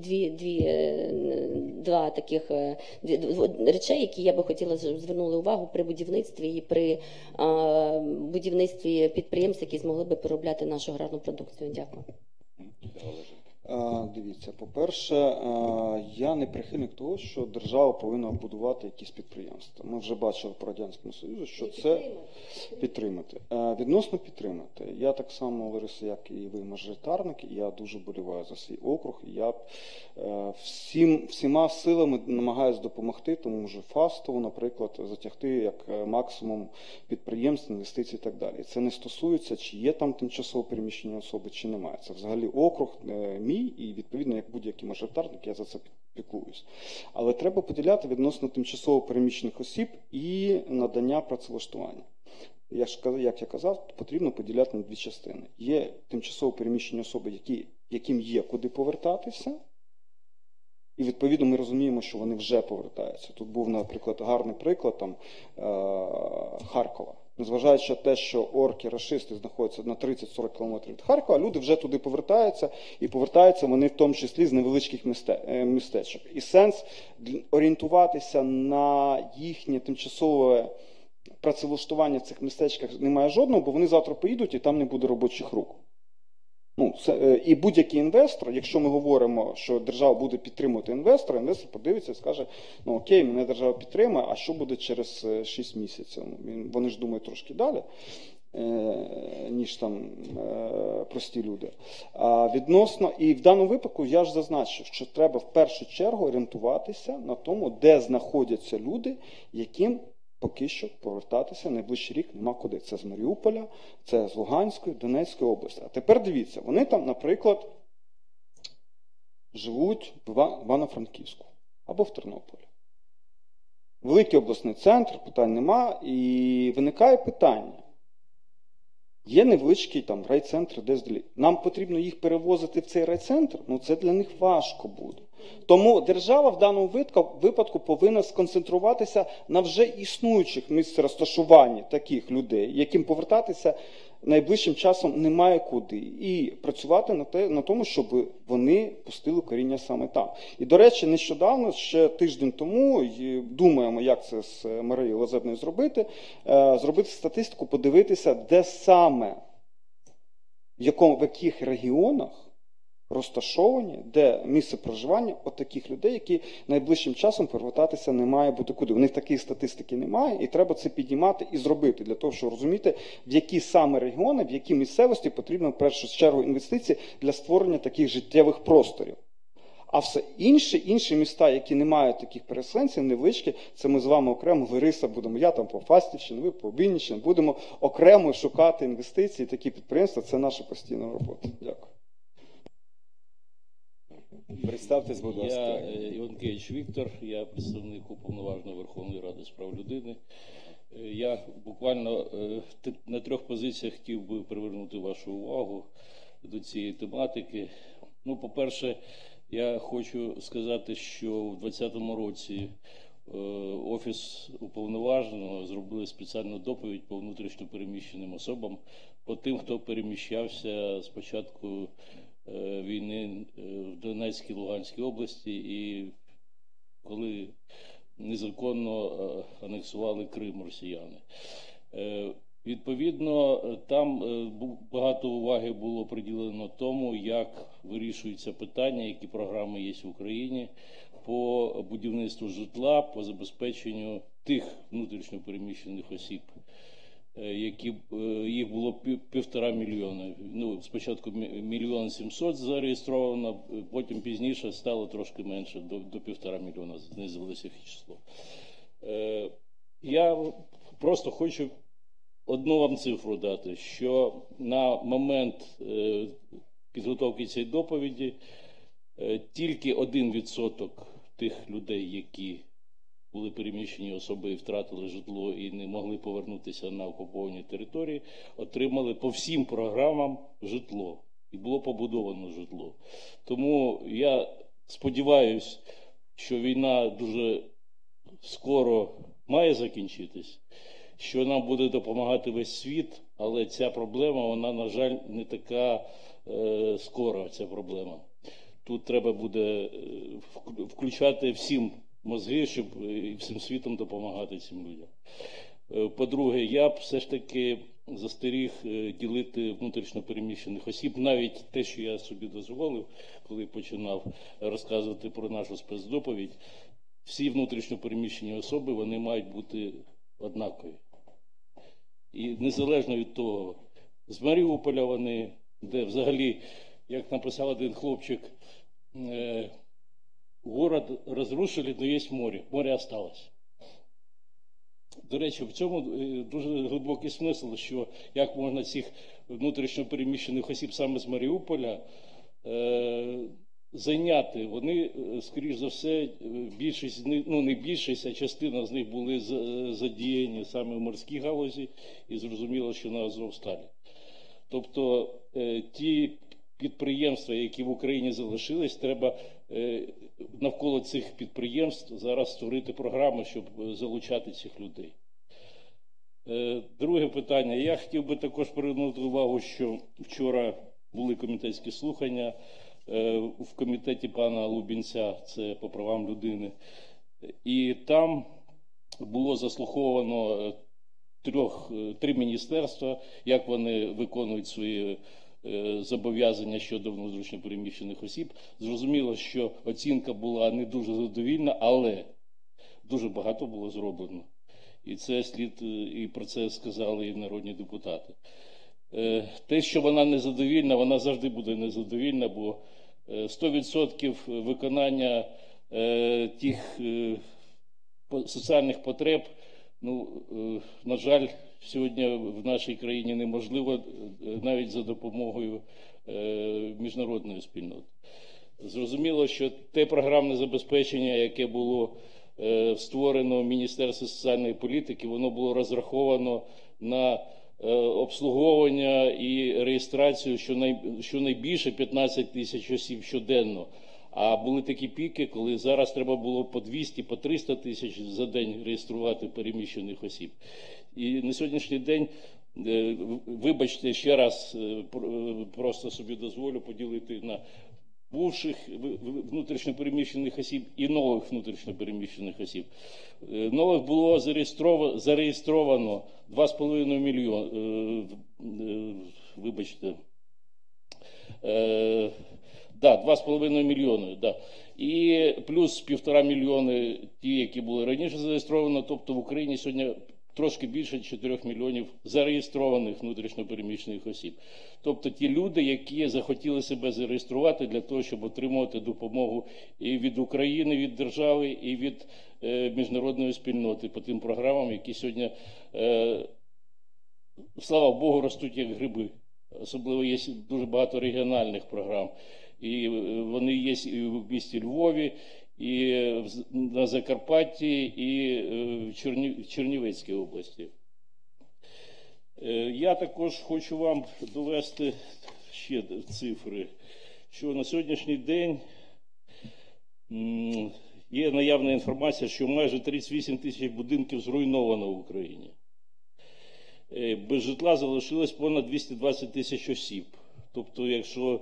два таких речей, які я би хотіла звернули увагу при будівництві і при будівництві підприємств, які змогли би переробляти нашу аграрну продукцію. Дякую. Дивіться, по-перше, я не прихильник того, що держава повинна будувати якісь підприємства. Ми вже бачили по Радянському Союзу, що це підтримати. Відносно підтримати. Я так само, Лариса, як і ви, мажоритарник, я дуже боліваю за свій округ. Я всіма силами намагаюся допомогти, тому що Фастову, наприклад, затягти як максимум підприємств, інвестицій і так далі. Це не стосується, чи є там тимчасово переміщені особи, чи немає. Це взагалі округ мій, і відповідно, як будь-який мажоритарник, я за це піклуюсь. Але треба поділяти відносно тимчасово переміщених осіб і надання працевлаштування. як я казав, потрібно поділяти на дві частини. Є тимчасово переміщені особи, яким є куди повертатися, і, відповідно, ми розуміємо, що вони вже повертаються. Тут був, наприклад, гарний приклад там, Харкова. Незважаючи на те, що орки, рашисти знаходяться на 30-40 км від Харкова, люди вже туди повертаються, і повертаються вони в тому числі з невеличких містечок. І сенс орієнтуватися на їхнє тимчасове працевлаштування в цих містечках немає жодного, бо вони завтра поїдуть і там не буде робочих рук. І будь-який інвестор, якщо ми говоримо, що держава буде підтримувати інвестора, інвестор подивиться і скаже, ну окей, мене держава підтримує, а що буде через 6 місяців? Вони ж думають трошки далі, ніж там прості люди. І в даному випадку я ж зазначив, що треба в першу чергу орієнтуватися на тому, де знаходяться люди, яким поки що повертатися найближчий рік нема куди. Це з Маріуполя, це з Луганської, Донецької області. А тепер дивіться, вони там, наприклад, живуть в Івано-Франківську або в Тернополі. Великий обласний центр, питань нема, і виникає питання. Є невеличкий там райцентр десь далі. Нам потрібно їх перевозити в цей райцентр? Ну це для них важко буде. Тому держава в даному випадку повинна сконцентруватися на вже існуючих місцях розташування таких людей, яким повертатися найближчим часом немає куди. І працювати на тому, щоб вони пустили коріння саме там. І, до речі, нещодавно, ще тиждень тому, думаємо, як це з Марією Лазебною зробити статистику, подивитися, де саме, в яких регіонах розташовані, де місце проживання от таких людей, які найближчим часом повертатися не має бути куди. У них такої статистики немає, і треба це піднімати і зробити, для того, щоб розуміти, в які саме регіони, в які місцевості потрібно в першу чергу інвестиції для створення таких життєвих просторів. А все інші міста, які не мають таких переселенців, невеличкі, це ми з вами окремо, Лариса будемо, я там по Фастівщині, ви по Вінниччині, будемо окремо шукати інвестиції, такі підприємства, це наша постійна робота. Дякую. Представтесь, будь ласка. Я Іванкевич Віктор, я представник Уповноваженого Верховної Ради з прав людини. Я буквально на 3 позиціях хотів би привернути вашу увагу до цієї тематики. Ну, по-перше, я хочу сказати, що в 2020 році Офіс Уповноваженого зробили спеціальну доповідь по внутрішньо переміщеним особам, по тим, хто переміщався з початку війни в Донецькій, Луганській області, і коли незаконно анексували Крим росіяни. Відповідно, там багато уваги було приділено тому, як вирішуються питання, які програми є в Україні по будівництву житла, по забезпеченню тих внутрішньо переміщених осіб, їх було 1,5 мільйона. Ну, спочатку 1 700 000 зареєстровано, потім пізніше стало трошки менше, до 1,5 мільйона знизилося їх число. Я просто хочу одну вам цифру дати, що на момент підготовки цієї доповіді тільки 1% тих людей, які були переміщені особи і втратили житло і не могли повернутися на окуповані території, отримали по всім програмам житло. І було побудовано житло. Тому я сподіваюся, що війна дуже скоро має закінчитись, що нам буде допомагати весь світ, але ця проблема, вона, на жаль, не така скора, ця проблема. Тут треба буде включати всім мозги, щоб всім світом допомагати цим людям. По-друге, я б все ж таки застеріг ділити внутрішньо переміщених осіб, навіть те, що я собі дозволив, коли починав розказувати про нашу спецдоповідь. Всі внутрішньо переміщені особи, вони мають бути однакові. І незалежно від того, з Маріуполя вони, де взагалі, як написав один хлопчик, город разрушили, но есть море. Море осталось. До речі, в цьому дуже глибокий смисл, що як можна цих внутрішньо переміщених осіб саме з Маріуполя зайняти. Вони, скоріш за все, більшість з них, ну не більшість, а частина з них були задіяні саме в морській галузі, і зрозуміло, що на Азовсталі. Тобто ті підприємства, які в Україні залишились, треба навколо цих підприємств зараз створити програми, щоб залучати цих людей. Друге питання. Я хотів би також привернути увагу, що вчора були комітетські слухання в комітеті пана Лубінця, це по правам людини. І там було заслуховано три міністерства, як вони виконують свої зобов'язання щодо внутрішньо переміщених осіб. Зрозуміло, що оцінка була не дуже задовільна, але дуже багато було зроблено. І це слід, і про це сказали і народні депутати. Те, що вона незадовільна, вона завжди буде незадовільна, бо 100% виконання тих соціальних потреб, ну, на жаль, сьогодні в нашій країні неможливо навіть за допомогою міжнародної спільноти. Зрозуміло, що те програмне забезпечення, яке було створено в Міністерстві соціальної політики, воно було розраховано на обслуговування і реєстрацію щонайбільше 15 тисяч осіб щоденно. А були такі піки, коли зараз треба було по 200, по 300 тисяч за день реєструвати переміщених осіб. І на сьогоднішній день, вибачте, ще раз просто собі дозволю поділити на бувших внутрішньопереміщених осіб і нових внутрішньопереміщених осіб. Нових було зареєстровано 2,5 мільйони, вибачте, 2,5 мільйони, да. І плюс 1,5 мільйони ті, які були раніше зареєстровані, тобто в Україні сьогодні трошки більше 4 мільйонів зареєстрованих внутрішньопереміщених осіб. Тобто ті люди, які захотіли себе зареєструвати для того, щоб отримувати допомогу і від України, від держави, і від міжнародної спільноти по тим програмам, які сьогодні, слава Богу, ростуть як гриби. Особливо є дуже багато регіональних програм. І вони є і в місті Львові, і на Закарпатті, і в Чернівецькій області. Я також хочу вам довести ще цифри, що на сьогоднішній день є наявна інформація, що майже 38 тисяч будинків зруйновано в Україні. Без житла залишилось понад 220 тисяч осіб. Тобто, якщо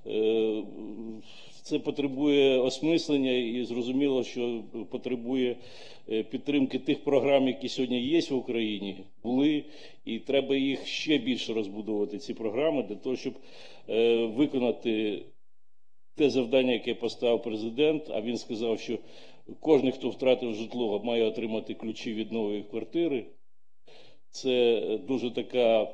це потребує осмислення і зрозуміло, що потребує підтримки тих програм, які сьогодні є в Україні, були, і треба їх ще більше розбудовувати, ці програми, для того, щоб виконати те завдання, яке поставив президент, а він сказав, що кожен, хто втратив житло, має отримати ключі від нової квартири. Це дуже така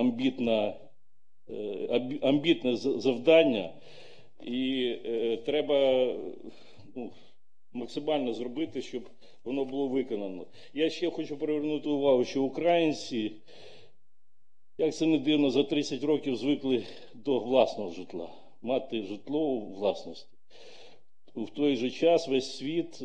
амбітне завдання, і треба максимально зробити, щоб воно було виконано. Я ще хочу привернути увагу, що українці, як це не дивно, за 30 років звикли до власного житла, мати житло у власності. В той же час весь світ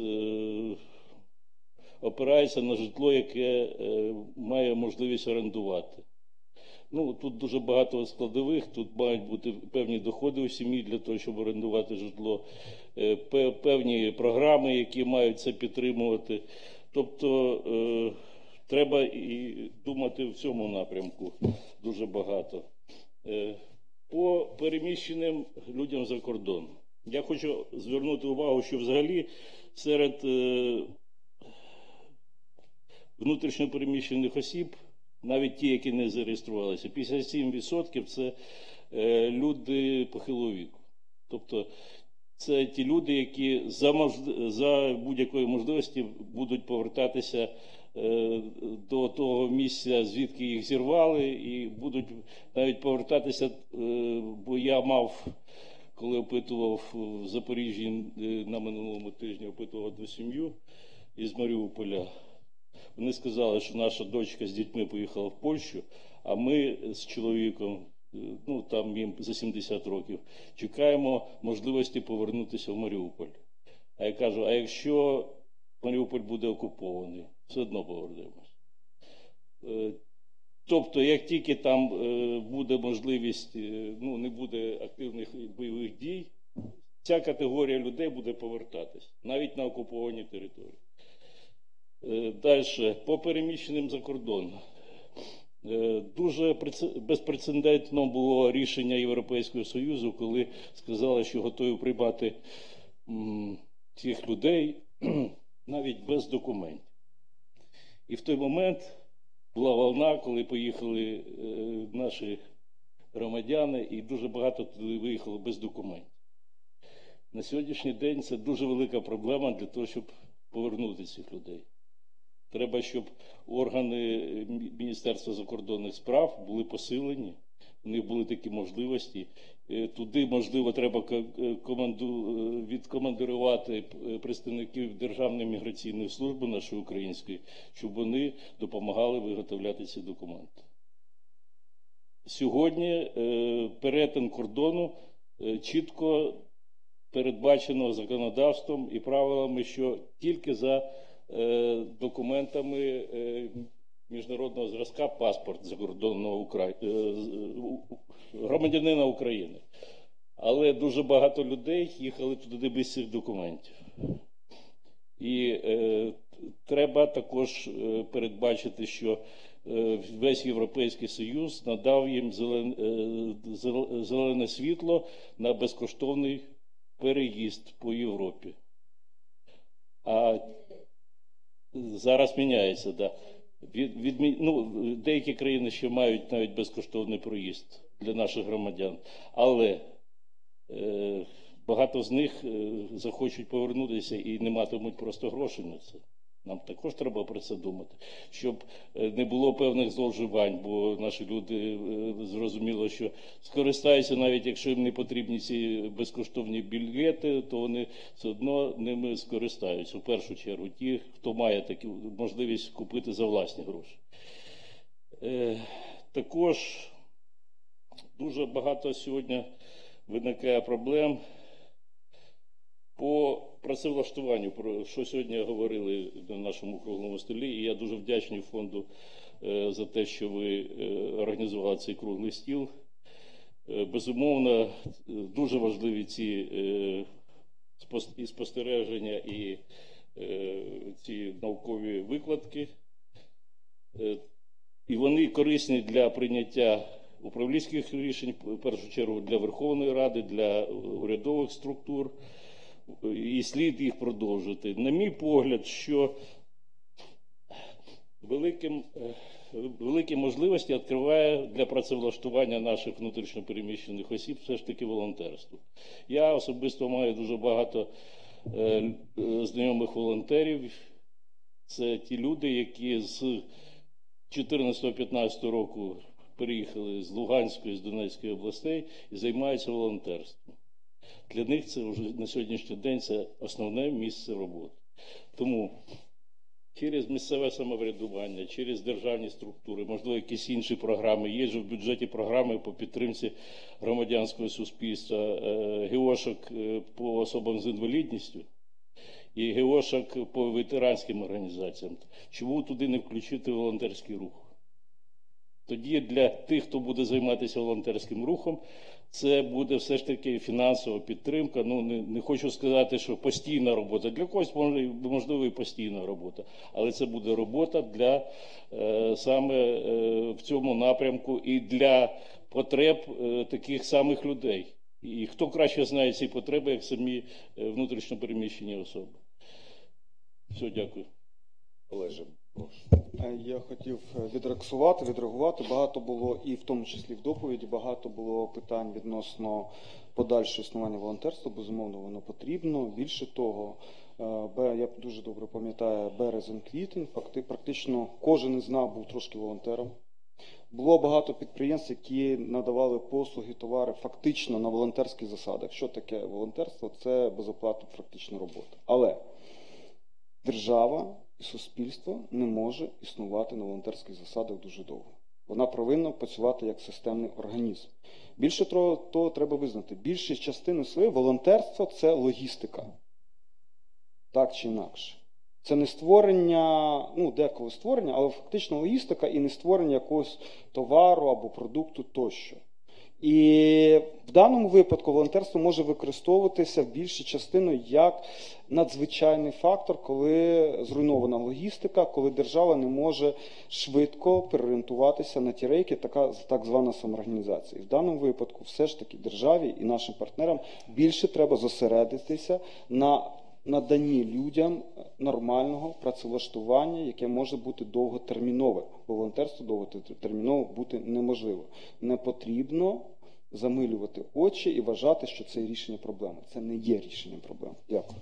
опирається на житло, яке має можливість орендувати. Ну, тут дуже багато складових, тут мають бути певні доходи у сім'ї для того, щоб орендувати житло, певні програми, які мають це підтримувати. Тобто треба і думати в цьому напрямку дуже багато. По переміщеним людям за кордон. Я хочу звернути увагу, що взагалі серед внутрішньопереміщених осіб, навіть ті, які не зареєструвалися, 57% – це люди похилого віку. Тобто це ті люди, які за будь-якої можливості будуть повертатися до того місця, звідки їх зірвали, і будуть навіть повертатися, бо я мав, коли опитував в Запоріжжі на минулому тижні, опитував одну сім'ю із Маріуполя. Вони сказали, що наша дочка з дітьми поїхала в Польщу, а ми з чоловіком ну там їм за 70 років, чекаємо можливості повернутися в Маріуполь. А я кажу, а якщо Маріуполь буде окупований, все одно повернемось. Тобто, як тільки там буде можливість, ну не буде активних бойових дій, ця категорія людей буде повертатись, навіть на окуповані території. Далі, по переміщеним за кордон. Дуже безпрецедентно було рішення Європейського Союзу, коли сказали, що готові приймати цих людей навіть без документів. І в той момент була волна, коли поїхали наші громадяни, і дуже багато туди виїхало без документів. На сьогоднішній день це дуже велика проблема для того, щоб повернути цих людей. Треба, щоб органи Міністерства закордонних справ були посилені, у них були такі можливості. Туди, можливо, треба відкомандирувати представників Державної міграційної служби нашої української, щоб вони допомагали виготовляти ці документи. Сьогодні перетин кордону чітко передбачено законодавством і правилами, що тільки за документами міжнародного зразка паспорт закордонного громадянина України. Але дуже багато людей їхали туди без цих документів. І треба також передбачити, що весь Європейський Союз надав їм зелене світло на безкоштовний переїзд по Європі. А зараз міняється, да. Деякі країни ще мають навіть безкоштовний проїзд для наших громадян, але багато з них захочуть повернутися і не матимуть просто грошей на це. Нам також треба про це думати, щоб не було певних зловживань, бо наші люди зрозуміло, що скористаються, навіть якщо їм не потрібні ці безкоштовні білети, то вони все одно ними скористаються. В першу чергу ті, хто має таку можливість купити за власні гроші. Також дуже багато сьогодні виникає проблем по працевлаштуванню, про що сьогодні говорили на нашому круглому столі, і я дуже вдячний фонду за те, що ви організували цей круглий стіл. Безумовно, дуже важливі ці і спостереження, і ці наукові викладки. І вони корисні для прийняття управлінських рішень, в першу чергу для Верховної Ради, для урядових структур. І слід їх продовжити. На мій погляд, що великі можливості відкриває для працевлаштування наших внутрішньопереміщених осіб все ж таки волонтерство. Я особисто маю дуже багато знайомих волонтерів. Це ті люди, які з 14-15 року переїхали з Луганської, з Донецької областей і займаються волонтерством. Для них це вже на сьогоднішній день це основне місце роботи. Тому через місцеве самоврядування, через державні структури, можливо, якісь інші програми. Є ж в бюджеті програми по підтримці громадянського суспільства, ГОшок по особам з інвалідністю і ГОшок по ветеранським організаціям. Чому туди не включити волонтерський рух? Тоді для тих, хто буде займатися волонтерським рухом, це буде все ж таки фінансова підтримка. Ну, не хочу сказати, що постійна робота. Для когось, можливо, і постійна робота. Але це буде робота для саме в цьому напрямку і для потреб таких самих людей. І хто краще знає ці потреби, як самі внутрішньопереміщені особи. Все, дякую. Олеже, прошу. Я хотів відреагувати. Багато було, і в тому числі в доповіді, багато було питань відносно подальшого існування волонтерства. Безумовно, воно потрібно. Більше того, я дуже добре пам'ятаю березень-квітень, практично кожен із нас був трошки волонтером. Було багато підприємств, які надавали послуги, товари фактично на волонтерських засадах. Що таке волонтерство? Це безоплатна практична робота. Але держава і суспільство не може існувати на волонтерських засадах дуже довго. Вона повинна працювати як системний організм. Більше того, треба визнати, більша частина своєї волонтерства – це логістика. Так чи інакше. Це не створення, деколи створення, але фактично логістика і не створення якогось товару або продукту тощо. І в даному випадку волонтерство може використовуватися в більшій частині як надзвичайний фактор, коли зруйнована логістика, коли держава не може швидко переорієнтуватися на ті рейки, так звана самоорганізація. І в даному випадку все ж таки державі і нашим партнерам більше треба зосередитися на наданні людям нормального працевлаштування, яке може бути довготермінове. Волонтерство довготерміново бути неможливо. Не потрібно замилювати очі і вважати, що це рішення проблеми. Це не є рішенням проблеми. Дякую.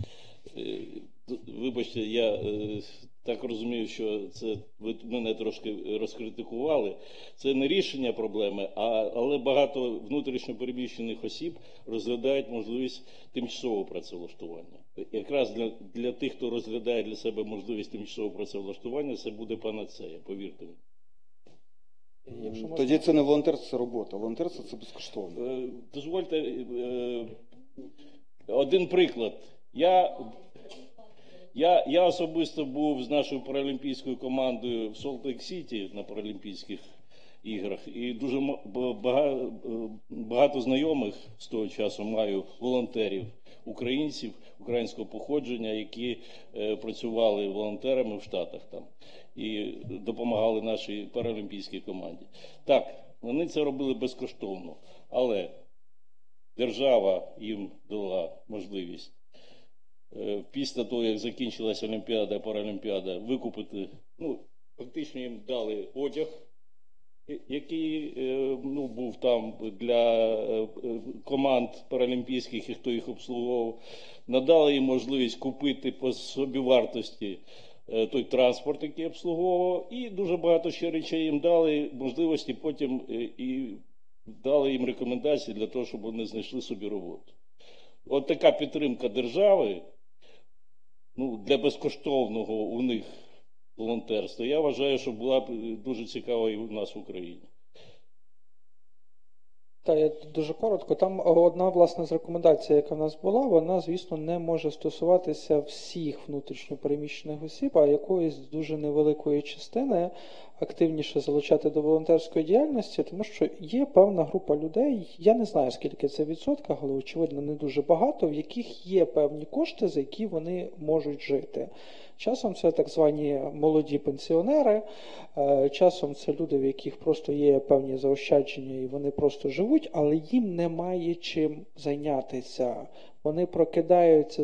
Вибачте, я так розумію, що це ви мене трошки розкритикували. Це не рішення проблеми, але багато внутрішньо переміщених осіб розглядають можливість тимчасового працевлаштування. Якраз для тих, хто розглядає для себе можливість тимчасового працевлаштування, це буде панацея, повірте мені. Тоді це не волонтерство, це робота. Волонтерство – це безкоштовно. Дозвольте один приклад. Я особисто був з нашою паралімпійською командою в Солт-Лейк-Сіті на Паралімпійських іграх. І дуже багато знайомих з того часу маю волонтерів, українців, українського походження, які працювали волонтерами в Штатах там і допомагали нашій паралімпійській команді. Так, вони це робили безкоштовно, але держава їм дала можливість після того, як закінчилася Олімпіада, Паралімпіада, викупити, фактично їм дали одяг, який був там для команд паралімпійських і хто їх обслуговував, надали їм можливість купити по собівартості той транспорт, який обслуговував, і дуже багато ще речей їм дали можливості потім і дали їм рекомендації для того, щоб вони знайшли собі роботу. От така підтримка держави, для безкоштовного у них волонтерства, я вважаю, що була б дуже цікава і у нас в Україні. Так, я дуже коротко. Там одна, власне, з рекомендацій, яка в нас була, вона, звісно, не може стосуватися всіх внутрішньопереміщених осіб, а якоїсь дуже невеликої частини активніше залучати до волонтерської діяльності, тому що є певна група людей, я не знаю, скільки це відсотках, але, очевидно, не дуже багато, в яких є певні кошти, за які вони можуть жити. Часом це так звані молоді пенсіонери, часом це люди, в яких просто є певні заощадження і вони просто живуть, але їм немає чим зайнятися. Вони прокидаються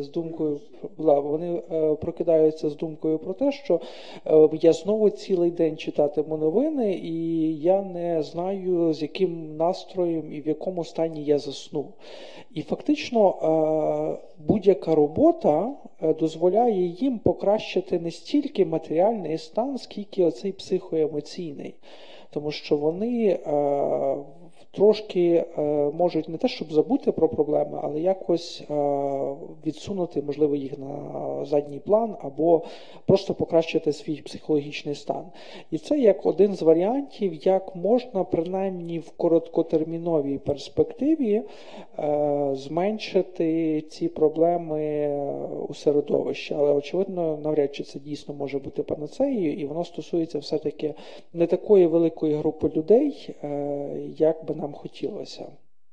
з думкою про те, що я знову цілий день читатиму новини, і я не знаю, з яким настроєм і в якому стані я засну. І фактично будь-яка робота дозволяє їм покращити не стільки матеріальний стан, скільки оцей психоемоційний. Тому що вони трошки можуть не те, щоб забути про проблеми, але якось відсунути, можливо, їх на задній план або просто покращити свій психологічний стан. І це як один з варіантів, як можна принаймні в короткотерміновій перспективі зменшити ці проблеми у середовищі. Але, очевидно, навряд чи це дійсно може бути панацеєю, і воно стосується все-таки не такої великої групи людей, як би нам хотілося.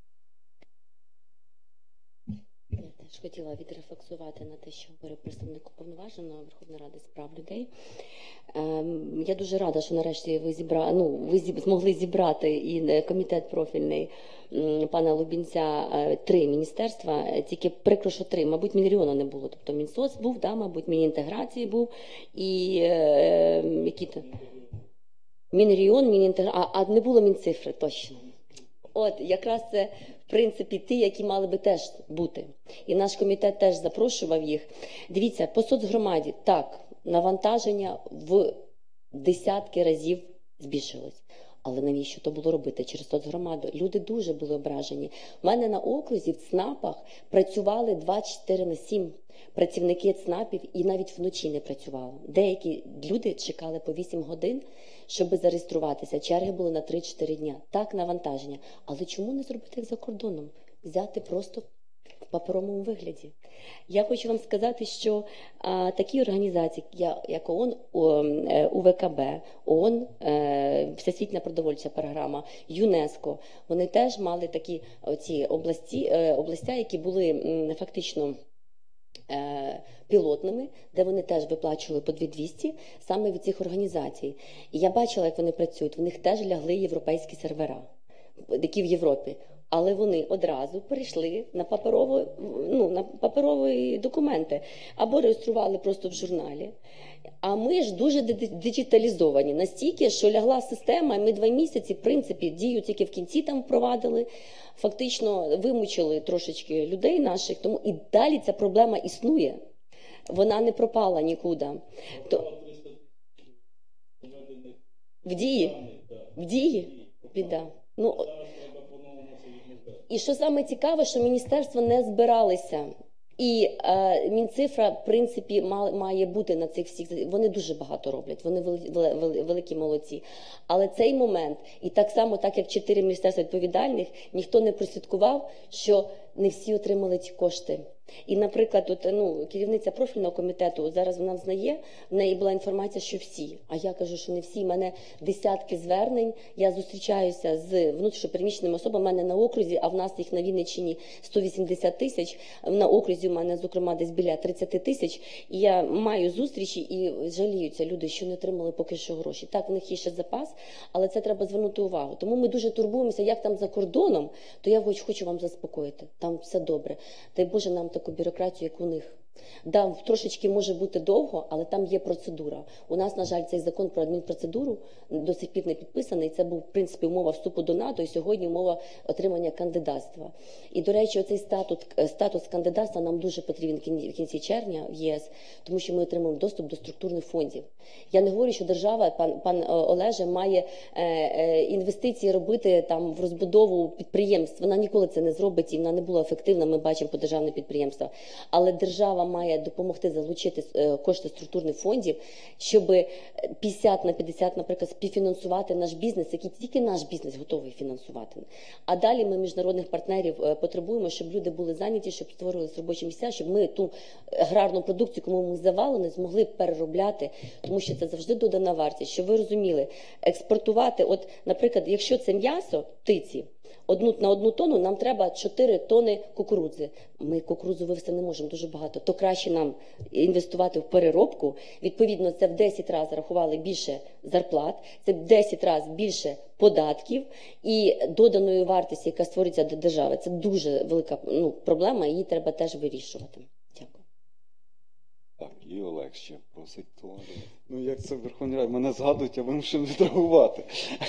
Я теж хотіла відрефлексувати на те, що говорив представник Уповноваженого Верховної Ради з прав людей. Я дуже рада, що нарешті ви змогли зібрати і комітет профільний пана Лубінця 3 міністерства, тільки прикро, що 3, мабуть, Мінрегіону не було. Тобто Мінсоц був, мабуть, Мінінтеграції був і які-то Мінрегіон, Мінінтеграція, а не було Мінцифри точно. От, якраз це, в принципі, ті, які мали би теж бути. І наш комітет теж запрошував їх. Дивіться, по соцгромаді, так, навантаження в десятки разів збільшилось. Але навіщо то було робити через соцгромаду? Люди дуже були ображені. У мене на окрузі в ЦНАПах працювали 24/7 працівники ЦНАПів і навіть вночі не працювали. Деякі люди чекали по 8 годин, щоб зареєструватися. Черги були на 3-4 дня. Так, навантаження. Але чому не зробити як за кордоном? Взяти просто в паперовому вигляді. Я хочу вам сказати, що такі організації, як ООН, УВКБ, ООН, Всесвітня продовольча програма, ЮНЕСКО, вони теж мали такі оці областя, які були фактично пілотними, де вони теж виплачували по 2200 саме від цих організацій. І я бачила, як вони працюють. В них теж лягли європейські сервера, які в Європі. Але вони одразу перейшли на паперові документи або реєстрували просто в журналі. А ми ж дуже диджиталізовані настільки, що лягла система, і ми 2 місяці, в принципі, дію тільки в кінці там впровадили, фактично вимучили трошечки людей наших, тому і далі ця проблема існує. Вона не пропала нікуди. В дії? Біда. І що саме цікаве, що міністерства не збиралися. І Мінцифра, в принципі, має бути на цих всіх. Вони дуже багато роблять, вони великі молодці. Але цей момент, і так само, так як 4 міністерства відповідальних, ніхто не прослідкував, що не всі отримали ці кошти. І, наприклад, керівниця профільного комітету, зараз вона знає, в неї була інформація, що всі. А я кажу, що не всі. У мене десятки звернень, я зустрічаюся з внутрішньопереміщеними особами, у мене на окрузі, а в нас їх на Вінниччині 180 тисяч, на окрузі у мене, зокрема, десь біля 30 тисяч. І я маю зустрічі і жаліються люди, що не отримали поки що гроші. Так, в них є ще запас, але це треба звернути увагу. Тому ми дуже турбуємося, як там за кордоном, то я хочу вам заспокоїти. Там все добре. Дай Боже нам таку бюрократію, як у них. Да, трошечки може бути довго, але там є процедура. У нас, на жаль, цей закон про адмінпроцедуру до сих пір не підписаний. Це був, в принципі, умова вступу до НАТО і сьогодні умова отримання кандидатства. І, до речі, оцей статус кандидатства нам дуже потрібен в кінці червня в ЄС, тому що ми отримуємо доступ до структурних фондів. Я не говорю, що держава, пан Олеже, має інвестиції робити там в розбудову підприємств. Вона ніколи це не зробить і вона не була ефективна, ми бачимо по державних підприємствах. Але держава має допомогти залучити кошти структурних фондів, щоб 50 на 50, наприклад, співфінансувати наш бізнес, який тільки наш бізнес готовий фінансувати. А далі ми міжнародних партнерів потребуємо, щоб люди були зайняті, щоб створювалися робочі місця, щоб ми ту аграрну продукцію, кому ми завалили, змогли переробляти, тому що це завжди додана вартість. Щоб ви розуміли, експортувати, от, наприклад, якщо це м'ясо, птиці, на 1 тонну нам треба 4 тони кукурудзи. Ми кукурудзу вивезти не можемо дуже багато. То краще нам інвестувати в переробку. Відповідно, це в 10 разів рахували більше зарплат, це в 10 разів більше податків і доданої вартості, яка створюється до держави. Це дуже велика проблема, і її треба теж вирішувати. Дякую. Так, і Олег ще просить слово. Як це в Верховній Раді? Мене згадують, я вимушений відреагувати.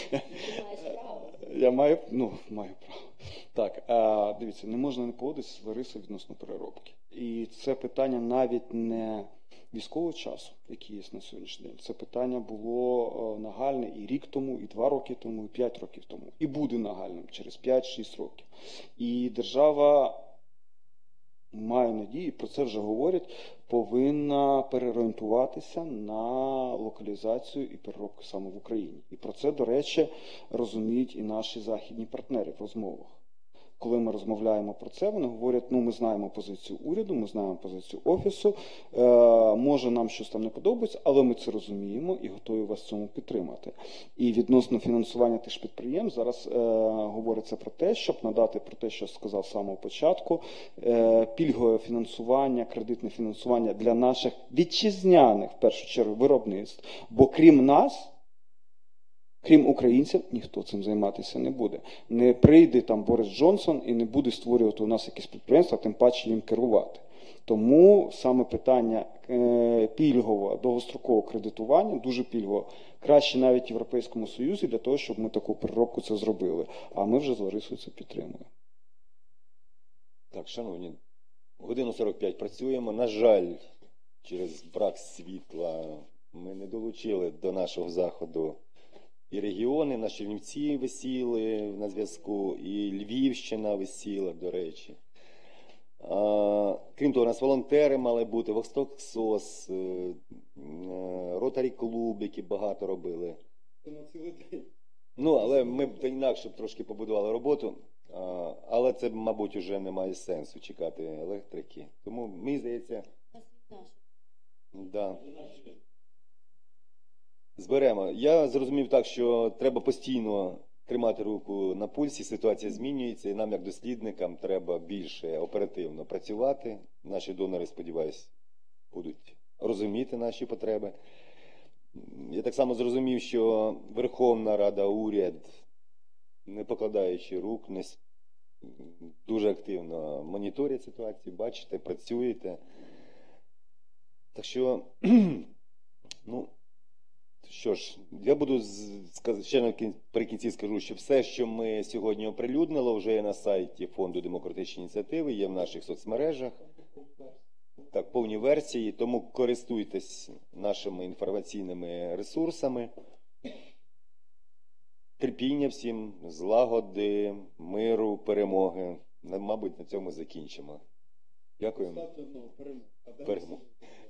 Я маю право. Так, дивіться, не можна не погодитися з Ларисою відносно переробки. І це питання навіть не військового часу, який є на сьогоднішній день. Це питання було нагальне і рік тому, і 2 роки тому, і 5 років тому. І буде нагальним через 5-6 років. І держава, маю надію, про це вже говорять, повинна переорієнтуватися на локалізацію і переробку саме в Україні. І про це, до речі, розуміють і наші західні партнери в розмовах. Коли ми розмовляємо про це, вони говорять, ми знаємо позицію уряду, ми знаємо позицію Офісу, може нам щось там не подобається, але ми це розуміємо і готові вас в цьому підтримати. І відносно фінансування тих ж підприємств зараз говориться про те, щоб надати про те, що сказав з самого початку, пільгове фінансування, кредитне фінансування для наших вітчизняних, в першу чергу, виробництв. Бо крім нас, крім українців, ніхто цим займатися не буде. Не прийде там Борис Джонсон і не буде створювати у нас якісь підприємства, тим паче їм керувати. Тому саме питання пільгового, довгострокового кредитування, дуже пільгового, краще навіть в Європейському Союзі, для того, щоб ми таку переробку це зробили. А ми вже з Ларисою це підтримуємо. Так, шановні, 1:45 працюємо. На жаль, через брак світла ми не долучили до нашого заходу і регіони, на Чернівці висіли на зв'язку, і Львівщина висіла, до речі. Крім того, у нас волонтери мали бути, Восток СОС, Ротарі Клуб, які багато робили Ну, але ми б інакше б трошки побудували роботу. Але це, мабуть, вже немає сенсу чекати електрики. Тому, мені здається, да. Зберемо. Я зрозумів так, що треба постійно тримати руку на пульсі, ситуація змінюється, і нам, як дослідникам, треба більше оперативно працювати. Наші донори, сподіваюся, будуть розуміти наші потреби. Я так само зрозумів, що Верховна Рада, уряд, не покладаючи рук, дуже активно моніторять ситуацію, бачите, працюєте. Так що, ну, що ж, я буду ще наприкінці скажу, що все, що ми сьогодні оприлюднили, вже є на сайті Фонду демократичні ініціативи, є в наших соцмережах. Так, повні версії, тому користуйтесь нашими інформаційними ресурсами. Терпіння всім, злагоди, миру, перемоги. Мабуть, на цьому закінчимо. Дякую. Перемоги.